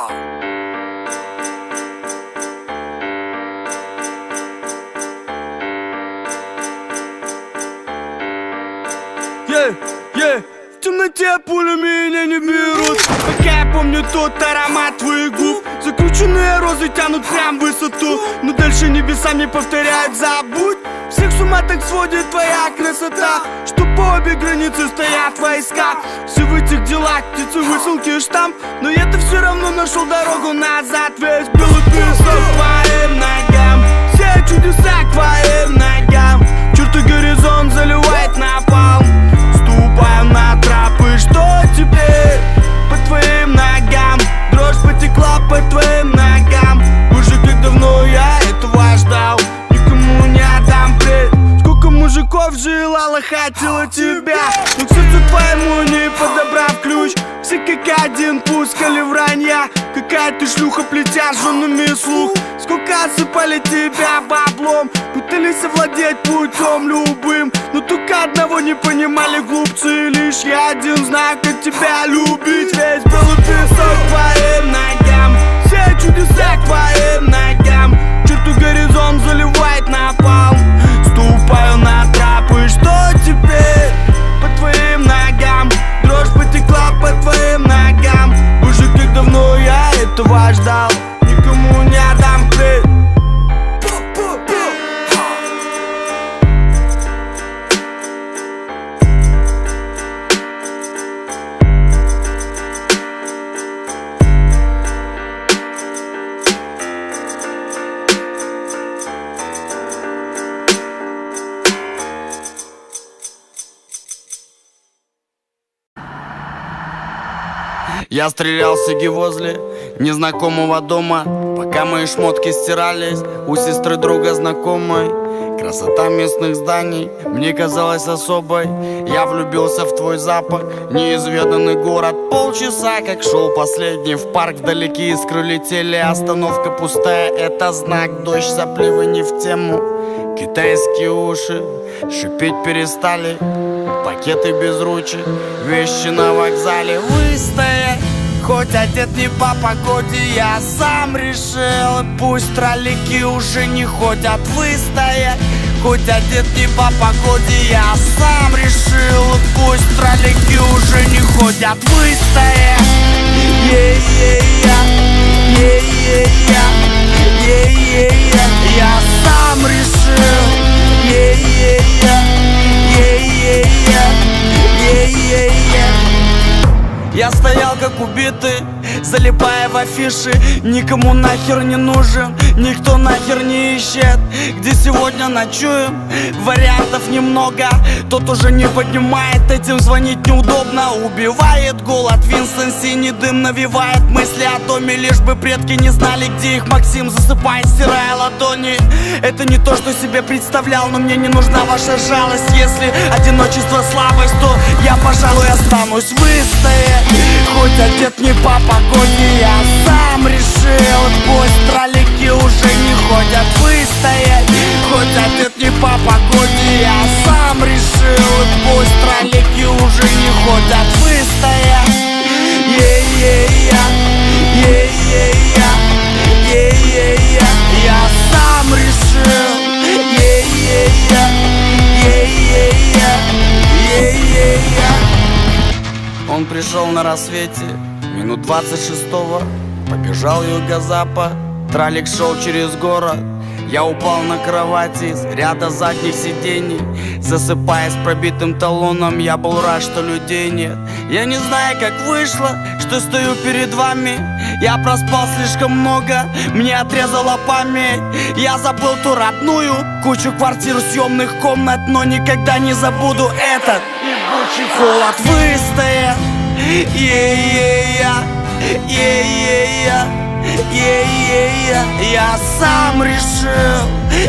В темноте пули меня не берут. Пока я помню тот аромат твоих губ. Закрученные розы тянут прям в высоту. Но дальше небеса мне повторяют: забудь. Всех с ума так сводит твоя красота, что по обе границы стоят войска. Все в этих делах птицы, высылки, штамп. Но я-то все равно нашел дорогу назад. Весь белый песок к твоим ногам, все чудеса к твоим ногам. Черты горизонт заливает напалм. Ступаем на тропы, что теперь? По твоим ногам дрожь потекла по твоим ногам. Уже как давно я этого ждал, никому не отдам плеть. Сколько мужиков желало, хотела тебя, но к сердцу твоему не подобрав ключ. Все как один пускали вранья, как какая ты шлюха, плетя женами слух. Сколько осыпали тебя баблом, пытались овладеть путем любым, но только одного не понимали глупцы. Лишь я один знаю, как тебя любить. Весь белый песок к твоим ногам, все чудеса к твоим ногам. Черту горизонт заливает напалм. Ступаю на трап, и что теперь? По твоим ногам дрожь потекла по твоим ногам. Уже как давно я этого ждал, никому не отдам крыль. Я стрелял сиги возле незнакомого дома, пока мои шмотки стирались у сестры друга знакомой. Красота местных зданий мне казалась особой. Я влюбился в твой запах, неизведанный город. Полчаса, как шел последний в парк, вдалеке искры летели. Остановка пустая, это знак, дождь сопливый не в тему. Китайские уши шипеть перестали, пакеты без ручек, вещи на вокзале. Выстоять, хоть одет не по погоде, я сам решил. Пусть троллики уже не ходят. Выстоять, хоть одет не по погоде, я сам решил. Пусть троллики уже не ходят. Выстоять, я сам решил. Я стоял как убитый, залипая в афиши. Никому нахер не нужен, никто нахер не ищет. Где сегодня ночуем? Вариантов немного. Тот уже не поднимает, этим звонить неудобно. Убивает голод, Винстон синий дым навевает мысли о доме. Лишь бы предки не знали, где их Максим засыпает, стирая ладони. Это не то, что себе представлял, но мне не нужна ваша жалость. Если одиночество слабость, то я, пожалуй, останусь. Выстоять, хоть одет не по погоде, я сам решил. Пусть троллики уже не ходят. Выстоять, хоть одет не по погоде, я сам решил. Пусть троллики уже не ходят. Выстоять, я сам решил. Он пришел на рассвете, минут 26-го. Побежал юго-запад, тралик шел через город. Я упал на кровати с ряда задних сидений, засыпая с пробитым талоном. Я был рад, что людей нет. Я не знаю, как вышло, что стою перед вами. Я проспал слишком много, мне отрезала память. Я забыл ту родную кучу квартир, съемных комнат, но никогда не забуду этот ебучий холод. Выстоять, я сам решил.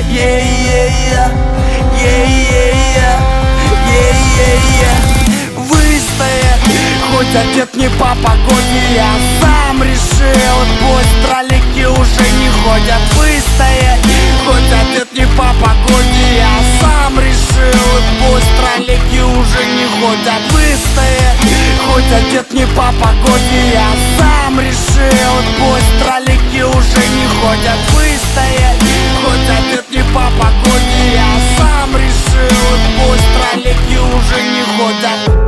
Выстоять, хоть одет не по погоде, я сам решил. Пусть троллики уже не ходят. Выстоять, хоть одет не по погоде, я сам решил. Пусть троллики уже не ходят. Выстоять, хоть одет не по погоде, я сам решил. Пусть троллики уже не ходят. Выстоять, хоть одет не по погоде, я сам решил. Пусть троллики уже не ходят.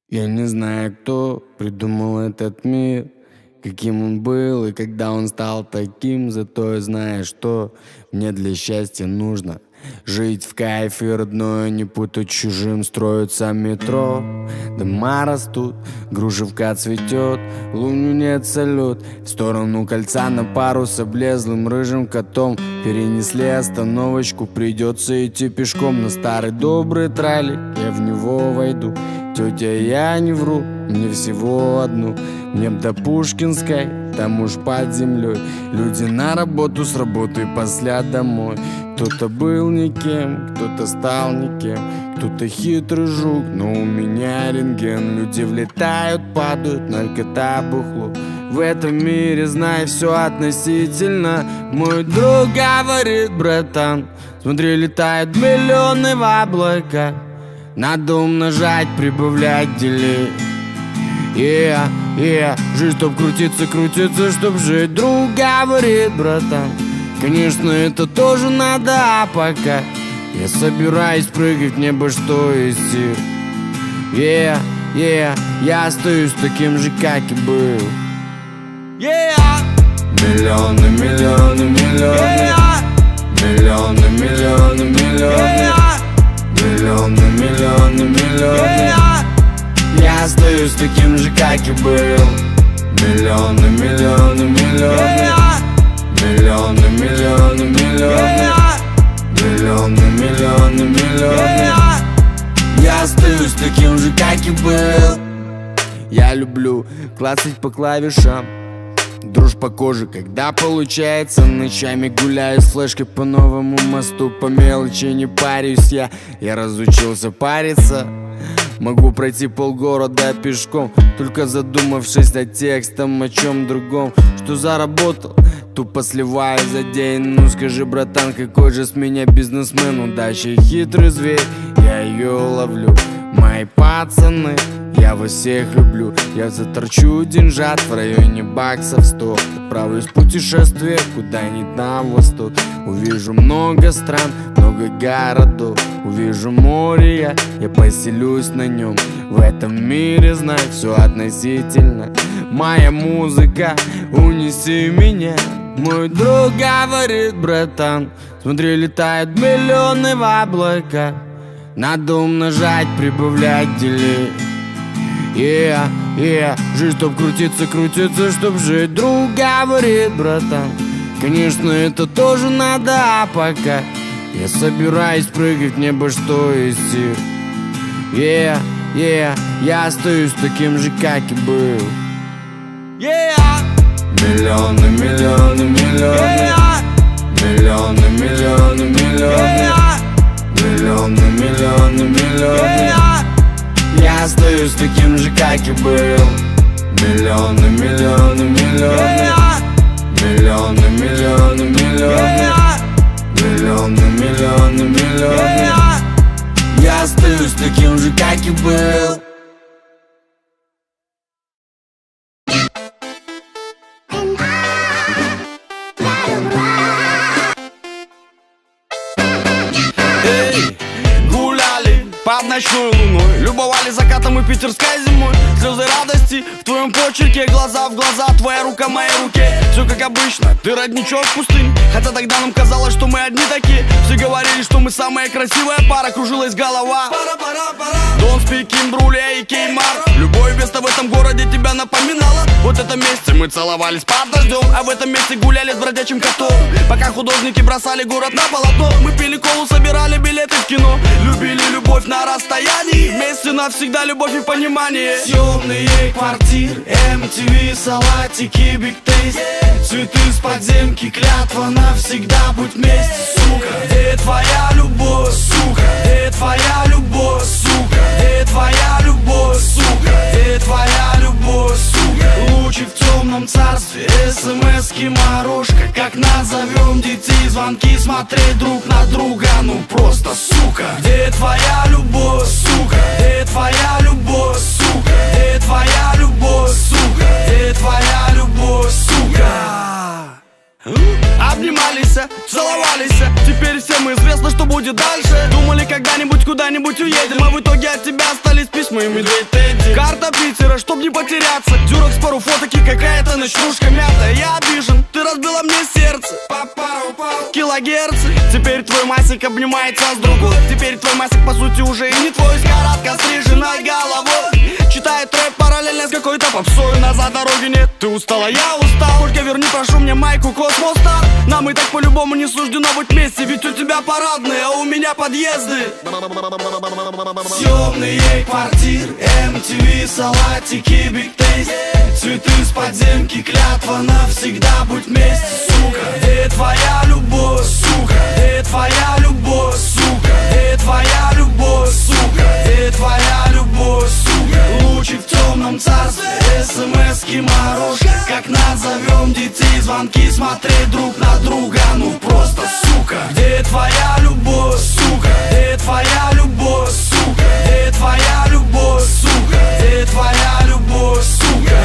Я не знаю, кто придумал этот мир, каким он был и когда он стал таким. Зато я знаю, что мне для счастья нужно жить в кайф и родное не путать чужим. Строится метро, дома растут, грушевка цветет, в луню нет салют. В сторону кольца на пару с облезлым рыжим котом перенесли остановочку, придется идти пешком. На старый добрый тралик я в него войду. Тетя, я не вру, мне всего одну. Мне б до Пушкинской, там уж под землей. Люди на работу, с работы после домой. Кто-то был никем, кто-то стал никем, кто-то хитрый жук, но у меня рентген. Люди влетают, падают, наркота, бухло. В этом мире, знай, все относительно. Мой друг говорит, братан, смотри, летают миллионы в облака. Надо умножать, прибавлять, делить. Жизнь, чтоб крутиться, крутиться, чтоб жить. Друг говорит, братан, конечно, это тоже надо, а пока я собираюсь прыгать в небо, что из сил. Я остаюсь таким же, как и был. Миллионы, миллионы, миллионы. Миллионы, миллионы, миллионы. Миллионы, миллионы, миллионы. Я остаюсь таким же, как и был. Миллионы, миллионы, миллионы. Миллионы, миллионы, миллионы. Миллионы, миллионы, миллионы. Я остаюсь таким же, как и был. Я люблю клацать по клавишам, дрожь по коже, когда получается. Ночами гуляю с флешкой по новому мосту. По мелочи не парюсь я разучился париться. Могу пройти полгорода пешком, только задумавшись о текстом, о чем другом. Что заработал, тупо сливаю за день. Ну скажи, братан, какой же с меня бизнесмен? Удача, хитрый зверь, я ее ловлю. Мои пацаны, я вас всех люблю. Я заторчу деньжат в районе баксов 100. Отправлюсь в путешествие куда-нибудь на восток. Увижу много стран, много городов. Увижу море, я поселюсь на нем. В этом мире, знай, все относительно. Моя музыка, унеси меня. Мой друг говорит, братан, смотри, летают миллионы в облака. Надо умножать, прибавлять, делить. Жизнь, чтоб крутиться, крутиться, чтоб жить. Друг говорит, братан, конечно, это тоже надо, а пока я собираюсь прыгать в небо, что из сил. Я остаюсь таким же, как и был. Миллионы, миллионы, миллионы. Миллионы, миллионы, миллионы. Миллионы, миллионы, миллионы. Я остаюсь таким же, как и был. Миллионы, миллионы, миллионы. Миллионы, миллионы, миллионы. Миллионы, миллионы, миллионы. Я остаюсь таким же, как и был. Под ночной луной любовали закатом и питерской зимой. Слезы радости в твоем почерке, глаза в глаза, твоя рука в моей руке. Все как обычно, ты родничок в пустыне. Хотя тогда нам казалось, что мы одни такие. Все говорили, что мы самая красивая пара. Кружилась голова. Don't speak in Бруле и Кеймар. Любое место в этом городе тебя напоминало. Вот это месте мы целовались под дождем, а в этом месте гуляли с бродячим котом. Пока художники бросали город на полотно, мы пили колу, собирали билеты в кино. Любили любовь на расстоянии, вместе навсегда любовь и понимание. Темные квартиры, MTV, салатики, Big Taste. Цветы с подземки, клятва навсегда будь вместе. Сука, где твоя любовь, сука? Где твоя любовь, сука? Где твоя любовь, сука? Где твоя любовь, сука? Лучи в темном царстве, смс-ки, морожка. Как назовем детей, звонки, смотреть друг на друга. Ну просто, сука. Где твоя любовь, сука? Где твоя любовь, сука? Где твоя любовь, сука? Где твоя любовь, сука? Обнимались, целовались, теперь всем известно, что будет дальше? Думали когда-нибудь куда-нибудь уедем, а в итоге от тебя остались письма и медведь Тедди. Карта Питера, чтоб не потеряться, дюрекс, пару фоток и какая-то ночнушка мятая. Я обижен, ты разбила мне сердце. Килогерцы. Теперь твой Масик обнимается с другой. Теперь твой Масик по сути уже и не твой. С коротко стриженной головой читает рэп параллельно с какой-то попсой. Назад дороги нет, ты устала, я устал. Только верни, прошу мне майку Космос Стар. Нам и так по-любому не суждено быть вместе. Ведь у тебя парадные, а у меня подъезды. Съемные квартиры, MTV, салатики, Big Taste. Цветы с подземки, клятва навсегда будь вместе, сука. Где твоя любовь, сука? Где твоя любовь, сука? Где твоя любовь, сука? Где твоя любовь, сука? Лучик в темном царстве, смс-ки, морожка. Как назовем детей, звонки, смотреть друг на друга. Ну просто, сука. Где твоя любовь, сука? Где твоя любовь, сука? Где твоя любовь, сука? Где твоя любовь, сука?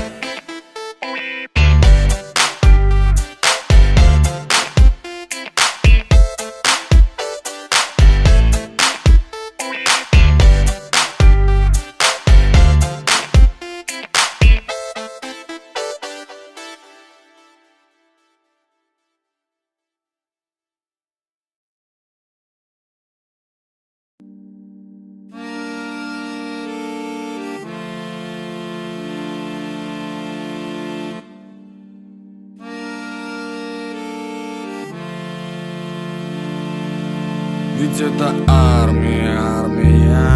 Ведь это армия, армия.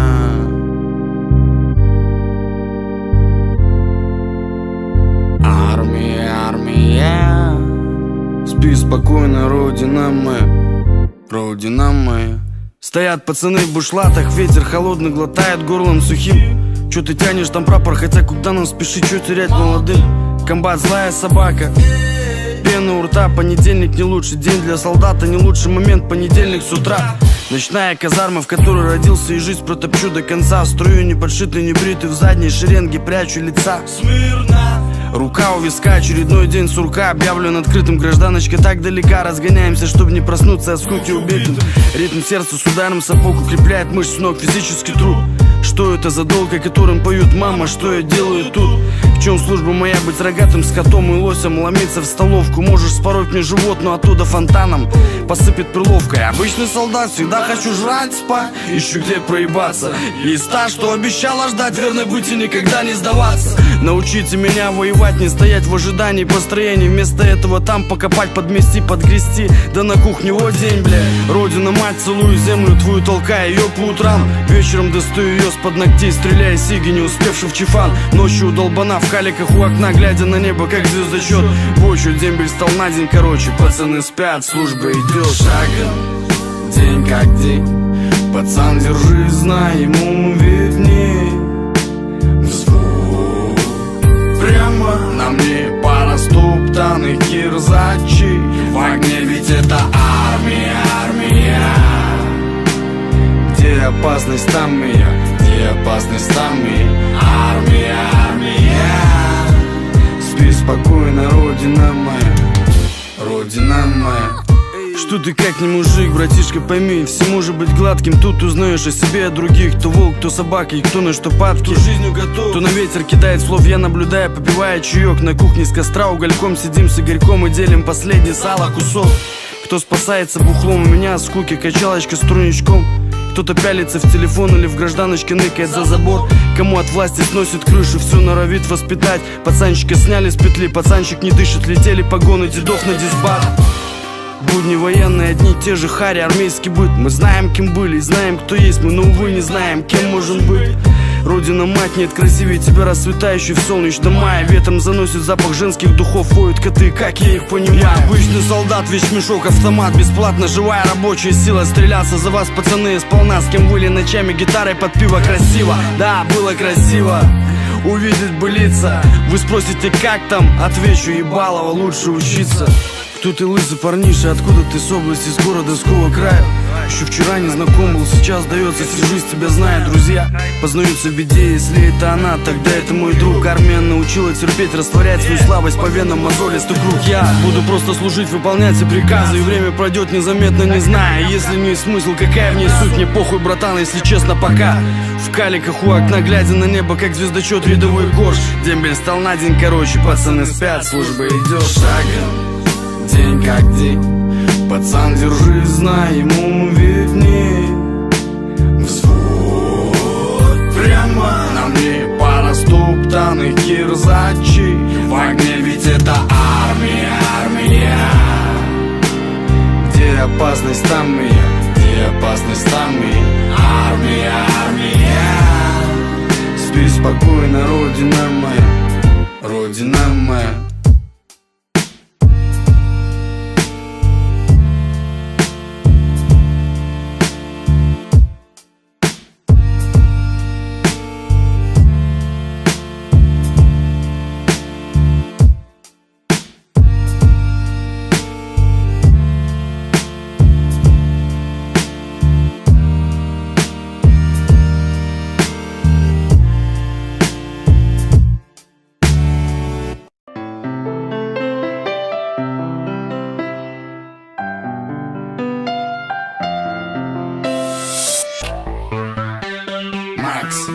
Армия, армия. Спи спокойно, родина моя, родина моя. Стоят пацаны в бушлатах, ветер холодный глотает горлом сухим. Чё ты тянешь там прапор, хотя куда нам спешить, чё терять молодым? Комбат злая собака, пена у рта, понедельник не лучший день для солдата, не лучший момент, понедельник с утра. Ночная казарма, в которой родился и жизнь протопчу до конца. Строю не подшитый, не бритый, в задней шеренге прячу лица. Смирно. Рука у виска, очередной день сурка объявлен открытым. Гражданочка так далека, разгоняемся, чтобы не проснуться от скуки убитым. Ритм сердца с ударом сапог укрепляет мышцы ног, физический труд. Что это за долг, о котором поют мама, что я делаю тут? В чем служба моя, быть рогатым скотом и лосем? Ломиться в столовку, можешь спороть мне живот, но оттуда фонтаном посыпет перловкой. Обычный солдат, всегда хочу жрать, спать, ищу где проебаться. Есть та, что обещала ждать, верно быть и никогда не сдаваться. Научите меня воевать, не стоять в ожидании построений. Вместо этого там покопать, подмести, подгрести. Да на кухне вот день, бля. Родина мать, целую землю твою, толкая ее по утрам. Вечером достаю ее с-под ногтей, стреляя сиги, не успевший в чифан. Ночью долбана в каликах у окна, глядя на небо, как звездочет. Бочу, дембель стал на день короче. Пацаны спят, служба идет шагом, день как день. Пацан, держи, знай, ему видней. Взвод прямо на мне пара стоптанных кирзачей. В огне, ведь это армия, армия. Где опасность, там и я. Где опасность, там и я. Армия, армия. Спи спокойно, родина моя, родина моя. Что ты как не мужик, братишка, пойми, все может быть гладким. Тут узнаешь о себе, о других. Кто волк, кто собака и кто на что падки. Кто жизнью готов, кто на ветер кидает слов. Я наблюдаю, попивая чаек на кухне с костра. Угольком сидим с Игорьком и делим последний сало кусок. Кто спасается бухлом, у меня от скуки качалочка с труничком. Кто-то пялится в телефон или в гражданочке ныкает за забор. Кому от власти сносит крышу, все норовит воспитать. Пацанчика сняли с петли, пацанчик не дышит. Летели погоны дедов на дисбат. Будни военные, одни те же хари, армейский быт. Мы знаем, кем были, знаем, кто есть мы, но, увы, не знаем, кем можем быть. Родина мать, нет красивее тебя, расцветающий в солнечном мае. Ветром заносит запах женских духов, воют коты, как я их понимаю. Я обычный солдат, вещмешок, автомат, бесплатно живая рабочая сила. Стреляться за вас, пацаны, сполна, с кем были ночами гитарой под пиво. Красиво, да, было красиво увидеть бы лица. Вы спросите, как там? Отвечу, ебалово, лучше учиться. Кто ты, лысый парниша, откуда ты, с области, с города, с какого края? Еще вчера не знаком был, сейчас дается, всю жизнь тебя знает. Друзья познаются в беде, если это она, тогда это мой друг. Армен научила терпеть, растворять свою слабость по венам, мозолистый круг. Я буду просто служить, выполнять все приказы, и время пройдет незаметно, не зная. Если не смысл, какая в ней суть, мне похуй, братан, если честно, пока в каликах у окна, глядя на небо, как звездочет рядовой корж. Дембель стал на день короче, пацаны спят, служба идет шагом, день как день. Пацан, держи, знай, ему видней. Взвод прямо на мне, пара стоптанных кирзачей. В огне, ведь это армия, армия. Где опасность, там и я, где опасность, там и я. Армия, армия. Спи спокойно, родина моя, родина моя. Макс,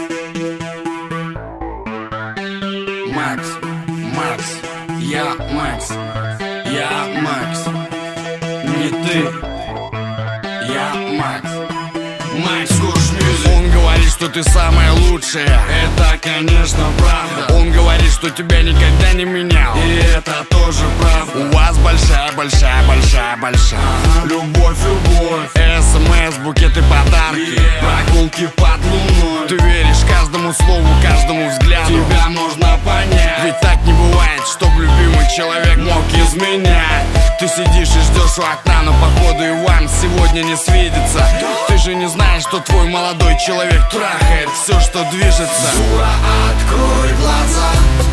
Макс, Макс, я Макс, я Макс, не ты, я Макс, Макс Куш Мьюзик. Он говорит, что ты самая лучшая, это, конечно, правда. Он говорит, что тебя никогда не менял, и это тоже правда. У вас большая, большая, большая, большая любовь, любовь. СМС, букеты, подарки, прогулки под луной. Ты веришь каждому слову, каждому взгляду. Тебя можно понять, ведь так не бывает, чтоб любимый человек мог изменять. Ты сидишь и ждешь у окна, но походу и вам сегодня не свидится. Ты же не знаешь, что твой молодой человек трахает все, что движется. Дура, открой глаза,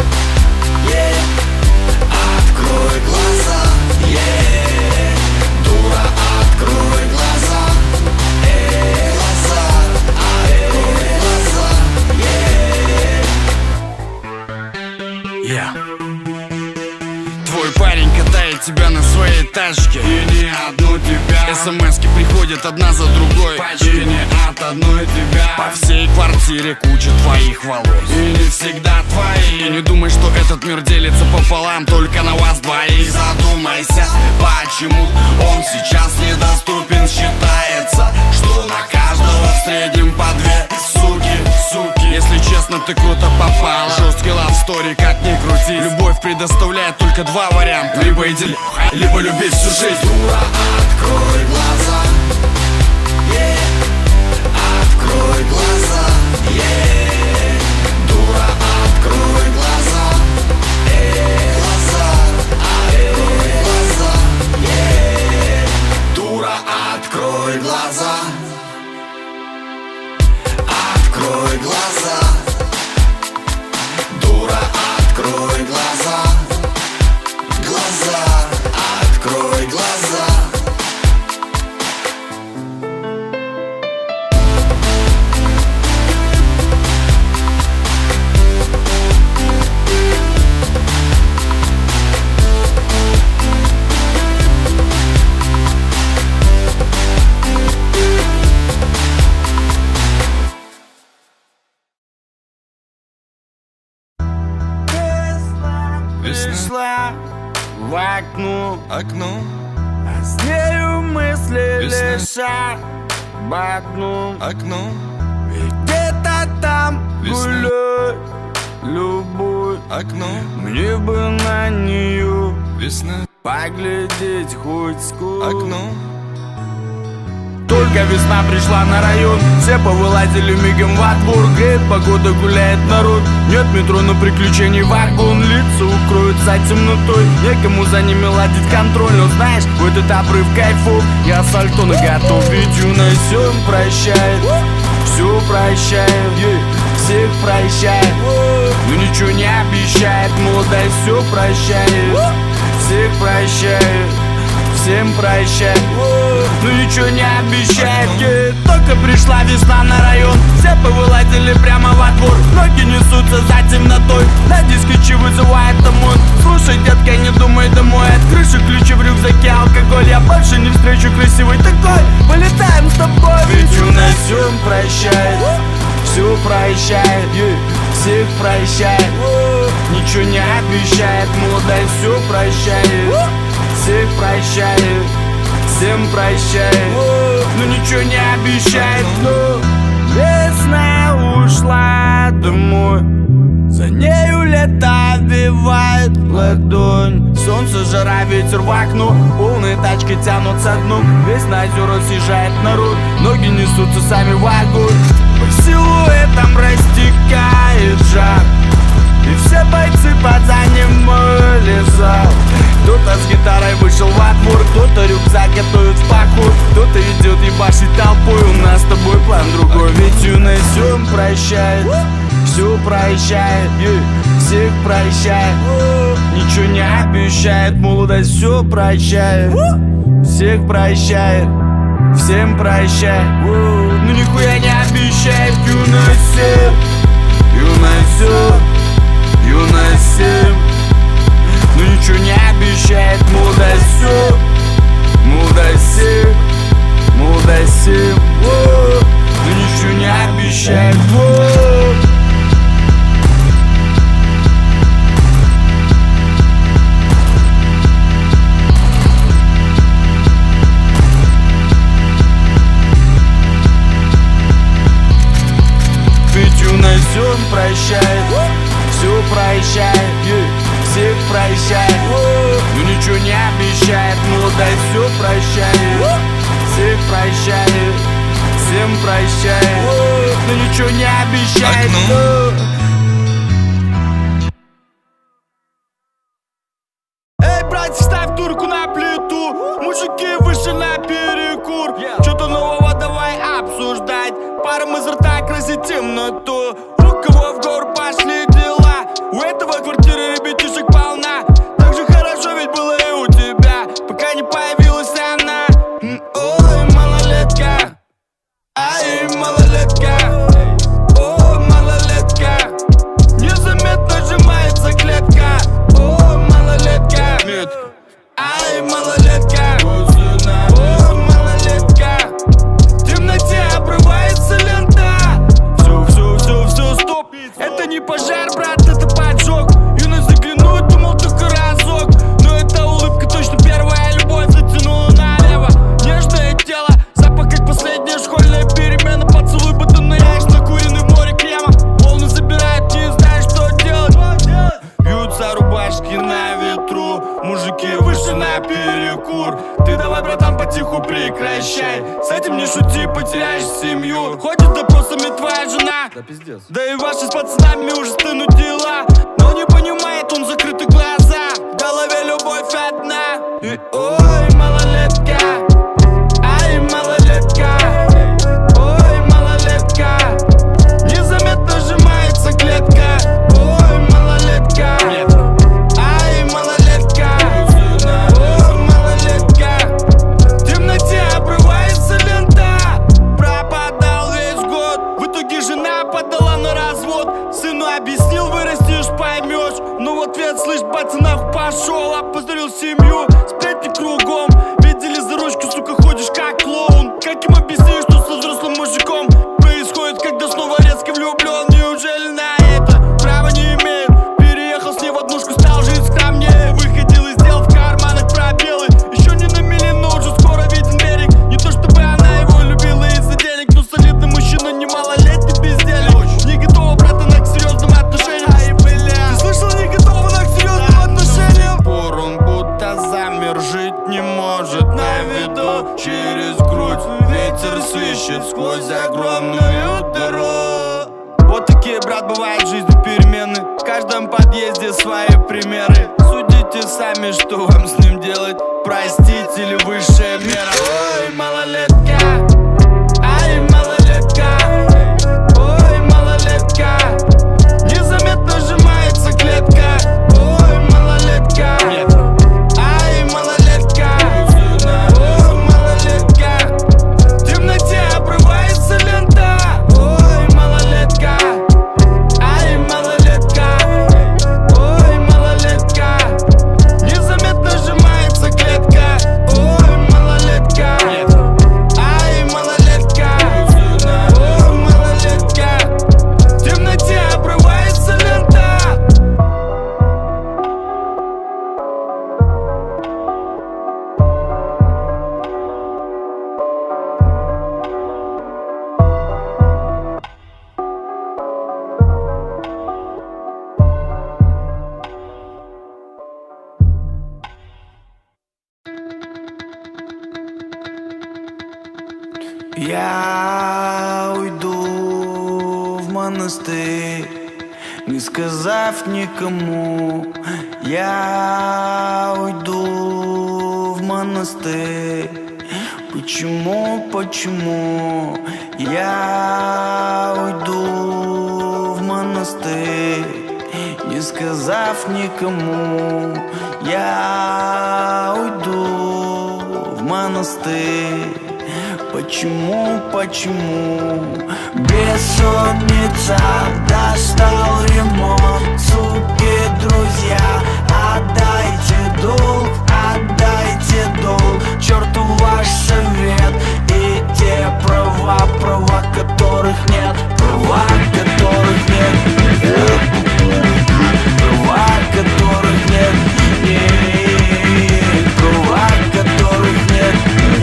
открой глаза, дура, открой глаза, глаза, открой глаза, Твой парень катает тебя на своей тачке, и не одну тебя. СМСки приходят одна за другой, почти не от одной тебя. По всей квартире куча твоих волос, и не всегда твои. И не думай, что этот мир делится пополам только на вас двоих. Задумайся, почему он сейчас недоступен. Считается, что на каждого в среднем по две суки. Если честно, ты круто попала. Жесткий лавстори, как ни крути. Любовь предоставляет только два варианта: либо иди, либо любить всю жизнь. Дура, открой глаза, открой глаза, дура, открой глаза, глаза, открой глаза, дура, открой глаза, открой глаза, дура, открой глаза, глаза, открой глаза. Весна в окно, а с нею мысли лишь об одном. Ведь где-то там гуляет любовь. Мне бы на нее поглядеть хоть сквозь. Только весна пришла на район, все повылазили мигом во двор. Греет погода, гуляет народ, нет метро, но приключений вагон. Лица укроются темнотой, некому за ними ладить контроль. Но знаешь, в этот обрыв кайфов я сальтона готов. Ведь юность все прощает, все прощает, всех прощает, но ничего не обещает. Молодость все прощает, всех прощает, всем прощай. Ну ничего не обещает, только пришла весна на район. Все повылазили прямо во двор, ноги несутся за темнотой. На дискоче вызывает ОМОН. Слушай, детка, не думай домой. От крыши ключи в рюкзаке, алкоголь. Я больше не встречу красивый такой. Полетаем с тобой. Ведь юность всем прощает, все прощает, всех прощает. Ничего не обещает, молодая все прощает, всех прощает, всем прощает. Но ничего не обещает, весна ушла домой. За нею лето обвивает ладонь. Солнце, жара, ветер в окно. Полные тачки тянутся дном. Весь на озера съезжает народ. Ноги несутся сами в огонь. По силуэтам растекает жар. И все бойцы подзанимали зал. Кто-то с гитарой вышел во двор, кто-то рюкзак готовит в поход, кто-то идет ебашить толпой. У нас с тобой план другой. Ведь юность все прощает, все прощает, всех прощает. Ничего не обещает, молодость все прощает, всех прощает, всем прощает. Ну нихуя не обещает юность всем, юность все, юность всем. Ну ничего не обещает, молодость все, молодость всем, молодость всем. Ну ничего не обещает. Ведь юность все прощает, все прощает, всех прощает. Ну ничего не обещает, молодость все прощает, всех прощает, всем прощает. Ну ничего не обещает. Эй, братья, ставь турку на плиту. Мужики вышли на перекур. Что-то нового давай обсуждать. Паром изо рта красит темноту. У кого в гору пошли дела? У этого квартиры ребятишек полна. Так же хорошо ведь было и у тебя, пока не появилась она. Ой, малолетка, ай, малолетка, о, малолетка. Незаметно сжимается клетка. О, малолетка, ай, малолетка, о, малолетка. В темноте обрывается лента. Все, стоп. Это не пожар, брат, это поджог. Юность заглянул, думал только разок. Но эта улыбка точно первая любовь. Затянула налево нежное тело. Запах, как последняя школьная перемена. Поцелуй, будто ныряешь накуренный в море крема. Волны забирают, не знаешь, что делать. Бьются рубашки на ветру. Мужики вышли на перекур. Ты давай, братан, потиху прекращай. С этим не шути, потеряешь семью. Ходит с допросами твоя жена. Да пиздец. Да и ваши с пацанами уже стынут дела. Но не понимает он закрыты глаза. В голове любовь одна. И ой, малолетка, ай, малолетка, ой, малолетка. Незаметно сжимается клетка. Ой, малолетка, ай, малолетка, ой, малолетка. В темноте обрывается лента. Пропадал весь год. В итоге жена подала на развод. Сыну объяснил, вырастешь, поймешь. Но в ответ, слышь, пацанах пошел. Опозорил семью, сплетни кругом. Видели за ручку, сука, ходишь как клоун. Как им объяснишь, что со взрослым мужиком происходит, когда снова резко влюблен? Неужели на это права не имеет? Переехал с ней в однушку, стал жить скромнее. Выходил из дел, в карманах пробелы. Еще не на мели, но уже скоро виден берег. Не то чтобы она его любила из-за денег, но солидный мужчина, не малолетний бездельник. Не готова, братана, к серьезным отношениям. Ай, бля, ты слышал, не готова она к серьезным отношениям? Пор он будто замер, жить не может на виду. Через грудь ветер свищет сквозь огромную дыру. Вот такие, брат, бывают в жизни перемены. В каждом подъезде свои примеры. Судите сами, что вам с ним делать. Простить или высшая мера. Ой, малолетка, ай, малолетка, ой, малолетка. Незаметно сжимается клетка. Ой, малолетка, ай, малолетка, Я уйду в монастырь, не сказав никому. Я уйду в монастырь. Почему, почему? Я уйду в монастырь, не сказав никому. Я уйду в монастырь. Почему, почему? Бессонница, достал ремонт. Суки, друзья, отдайте долг, отдайте долг. Черту ваш совет и те права, права которых нет, права которых нет, права которых нет, нет, права которых нет.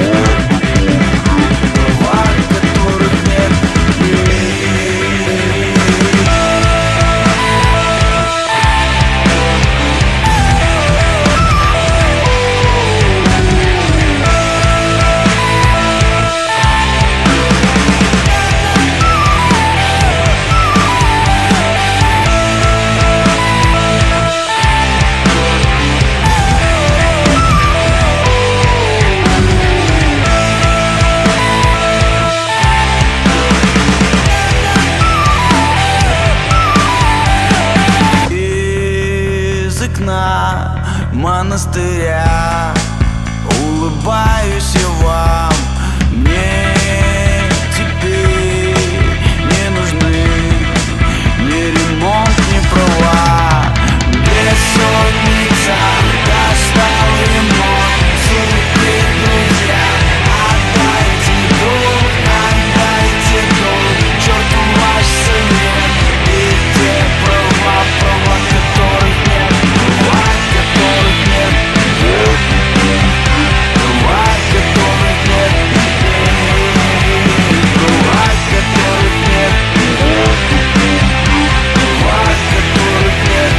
Монастыря улыбаюсь я вам. Мне теперь не нужны ни ремонт, ни права. Бессонница, достал ремонт. Суки, друзья, отдайте долг, отдайте долг. Черту ваш совет и те права, права которых нет, права которых нет, права которых нет, права которых нет, права которых нет.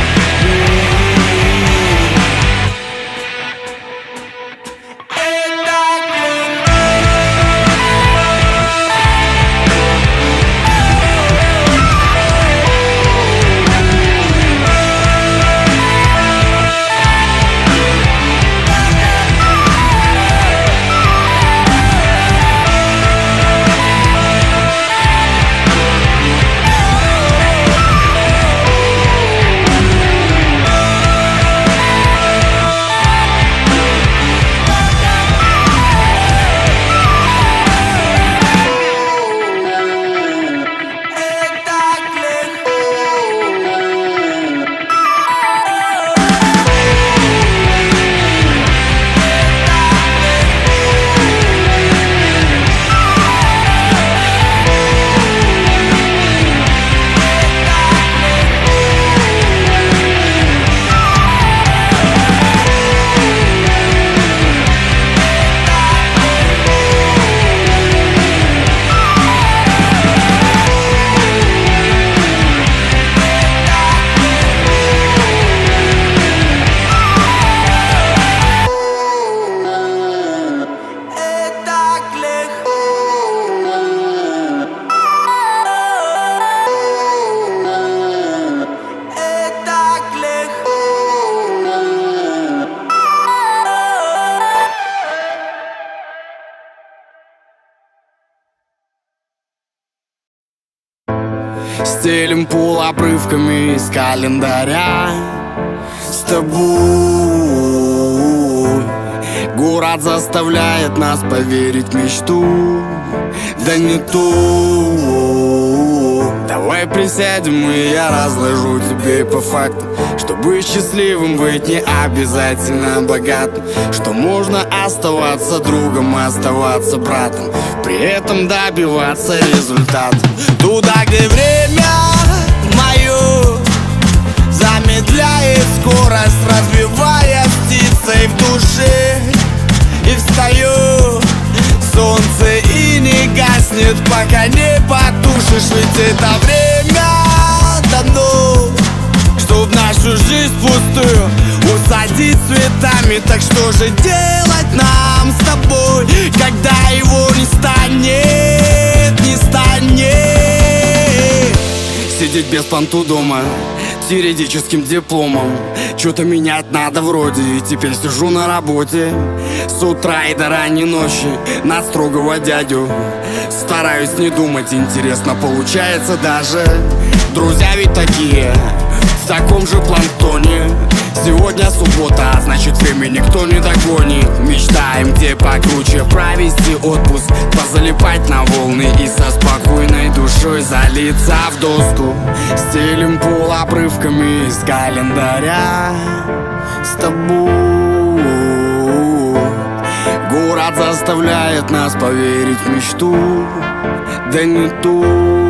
Стелим пол обрывками из календаря. С тобой город заставляет нас поверить в мечту. Да не ту. Давай присядем, и я разложу тебе по факту, чтобы счастливым быть не обязательно богатым, что можно оставаться другом, оставаться братом, при этом добиваться результата. Туда, где время мое замедляет скорость, разбивая птицей в душе. И встаю, солнце и не гаснет, пока не потушишь. Ведь это время дано, чтоб нашу жизнь пустую усадить цветами. Так что же делать нам с тобой, когда его не станет, не станет? Сидеть без понту дома с юридическим дипломом. Что-то менять надо вроде, и теперь сижу на работе с утра и до ранней ночи на строгого дядю. Стараюсь не думать, интересно получается даже. Друзья ведь такие, в таком же планктоне. Сегодня суббота, а значит время никто не догонит. Мечтаем где покруче провести отпуск, позалипать на волны и со спокойной душой залиться в доску. Стелим пол обрывками из календаря с тобой. Город заставляет нас поверить в мечту, да не ту.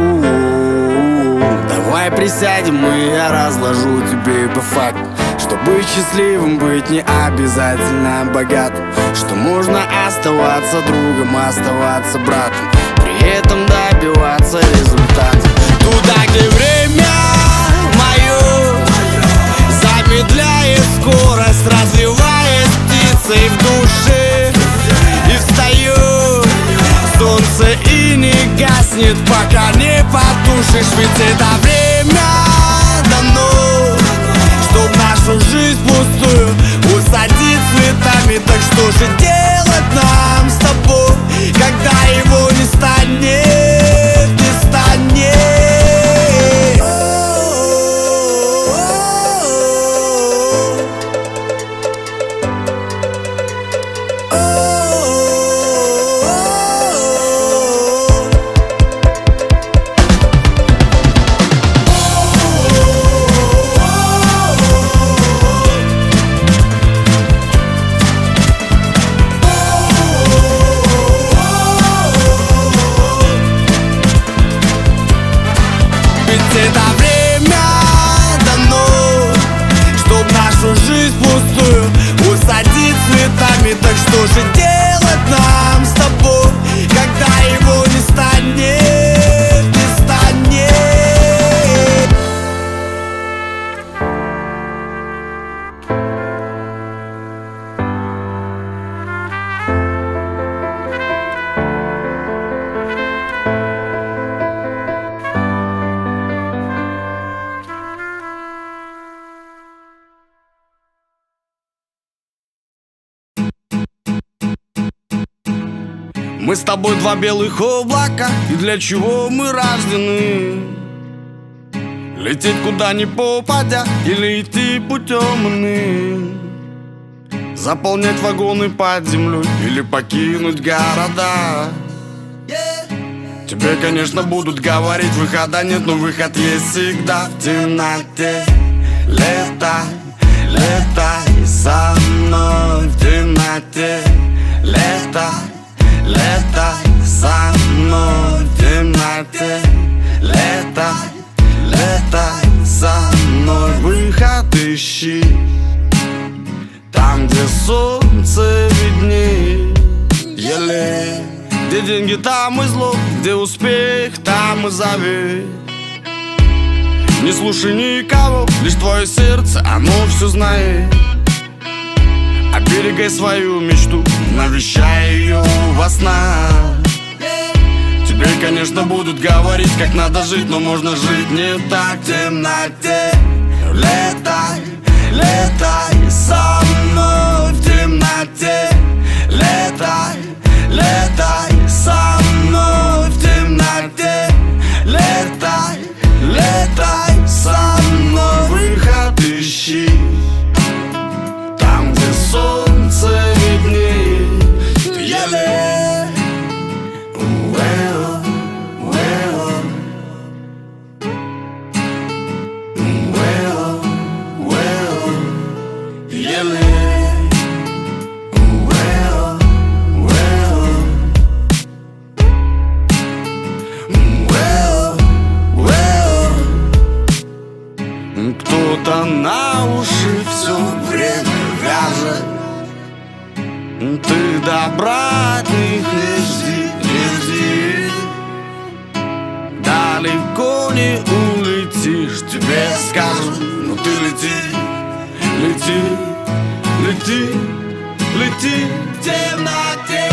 Давай присядем, и я разложу тебе по факту, что быть счастливым, быть не обязательно богатым, что можно оставаться другом, оставаться братом, при этом добиваться результата. Туда, где время мое замедляет скорость, развиваясь птицей в душе, и встаю солнце и не гаснет, пока не потушишь. Ведь это время дано, чтоб нашу жизнь пустую усадить цветами. Так что же делать нам с тобой, когда его не станет, не станет? Это время дано, чтоб нашу жизнь пустую усадить цветами. Так что же делать нам с тобой, когда его не станет, не станет? Мы с тобой два белых облака, и для чего мы рождены? Лететь куда ни попадя, или идти путем иным? Заполнять вагоны под землей, или покинуть города? Тебе, конечно, будут говорить, выхода нет, но выход есть всегда в темноте. Летай, летай со мной в темноте. Летай, летай со мной в темноте. Летай, летай со мной. Выход ищи там, где солнце виднее. Еле, где деньги, там и зло, где успех, там и завет. Не слушай никого, лишь твое сердце, оно все знает. Оберегай свою мечту, навещай ее во снах. Тебе, конечно, будут говорить, как надо жить, но можно жить не так в темноте. Летай, летай со мной в темноте. Летай, летай со мной в темноте. Летай, летай со мной. Выход ищи там, где солнце виднее. Еле, кто-то на уши все время вяжет. Ты добра от них не жди, не жди. Далеко не улетишь, тебе скажут, но ты лети, лети. Лети, лети в темноте.